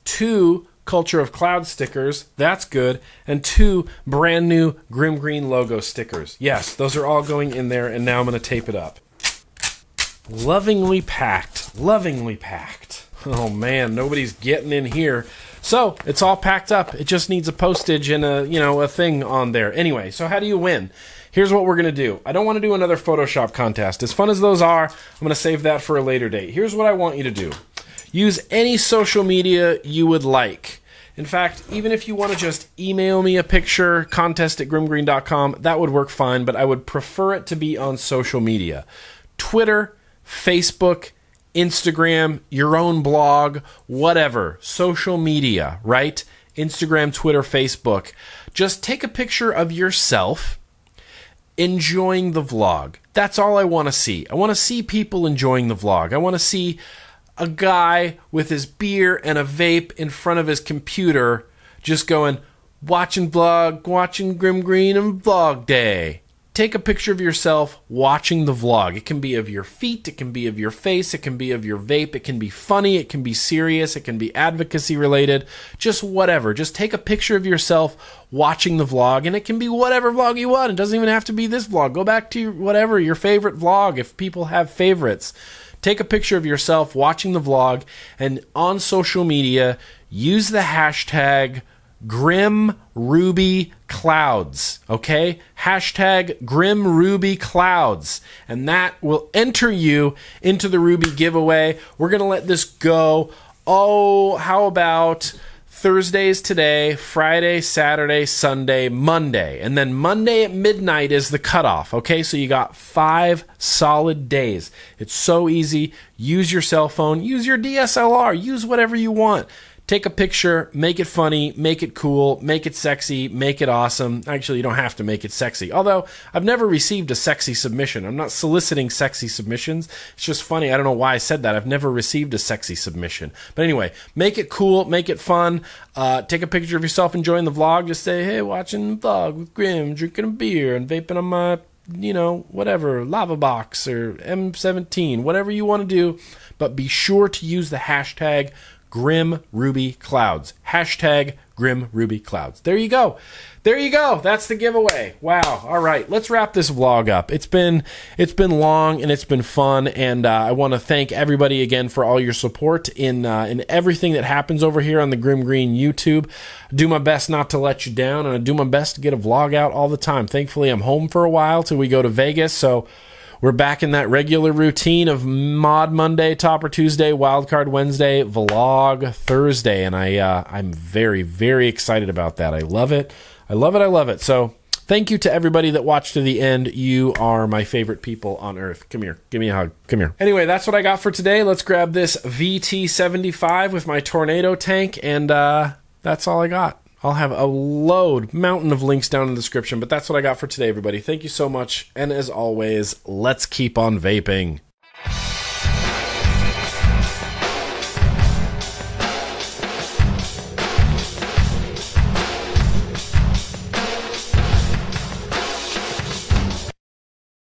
2 CultureOfClouds stickers. That's good. And 2 brand new GrimmGreen logo stickers. Yes, those are all going in there, and now I'm going to tape it up. Lovingly packed. Lovingly packed. Oh man, nobody's getting in here. So, it's all packed up. It just needs a postage and a thing on there. Anyway, so how do you win? Here's what we're going to do. I don't want to do another Photoshop contest. As fun as those are, I'm going to save that for a later date. Here's what I want you to do. Use any social media you would like. In fact, even if you want to just email me a picture, contest@grimmgreen.com, that would work fine, but I would prefer it to be on social media. Twitter, Facebook, Instagram, your own blog, whatever, social media, right? Instagram, Twitter, Facebook. Just take a picture of yourself enjoying the vlog. That's all I want to see. I want to see people enjoying the vlog. I want to see a guy with his beer and a vape in front of his computer just going, watching vlog, watching GrimmGreen and vlog day. Take a picture of yourself watching the vlog. It can be of your feet, it can be of your face, it can be of your vape, it can be funny, it can be serious, it can be advocacy related, just whatever. Just take a picture of yourself watching the vlog, and it can be whatever vlog you want. It doesn't even have to be this vlog. Go back to your favorite vlog if people have favorites. Take a picture of yourself watching the vlog, and on social media, use the hashtag GrimmRubyClouds, okay? Hashtag GrimmRubyClouds, and that will enter you into the Ruby giveaway. We're going to let this go. Oh, how about Thursdays today, Friday, Saturday, Sunday, Monday, and then Monday at midnight is the cutoff, okay? So you got 5 solid days. It's so easy. Use your cell phone, use your DSLR, use whatever you want. Take a picture, make it funny, make it cool, make it sexy, make it awesome. Actually, you don't have to make it sexy. Although, I've never received a sexy submission. I'm not soliciting sexy submissions. It's just funny. I don't know why I said that. I've never received a sexy submission. But anyway, make it cool, make it fun. Take a picture of yourself enjoying the vlog. Just say, hey, watching the vlog with Grimm, drinking a beer, and vaping on my, whatever, lava box or M17, whatever you want to do. But be sure to use the hashtag GrimmRubyClouds. Hashtag GrimmRubyClouds. There you go. There you go. That's the giveaway. Wow. All right. Let's wrap this vlog up. It's been long and it's been fun, and I want to thank everybody again for all your support in everything that happens over here on the GrimmGreen YouTube. I do my best not to let you down, and I do my best to get a vlog out all the time. Thankfully, I'm home for a while till we go to Vegas, so we're back in that regular routine of Mod Monday, Topper Tuesday, Wildcard Wednesday, Vlog Thursday, and I'm very, very excited about that. I love it. I love it. I love it. So thank you to everybody that watched to the end. You are my favorite people on earth. Come here. Give me a hug. Come here. Anyway, that's what I got for today. Let's grab this VT75 with my Tornado tank, and that's all I got. I'll have a mountain of links down in the description, but that's what I got for today, everybody. Thank you so much, and as always, let's keep on vaping.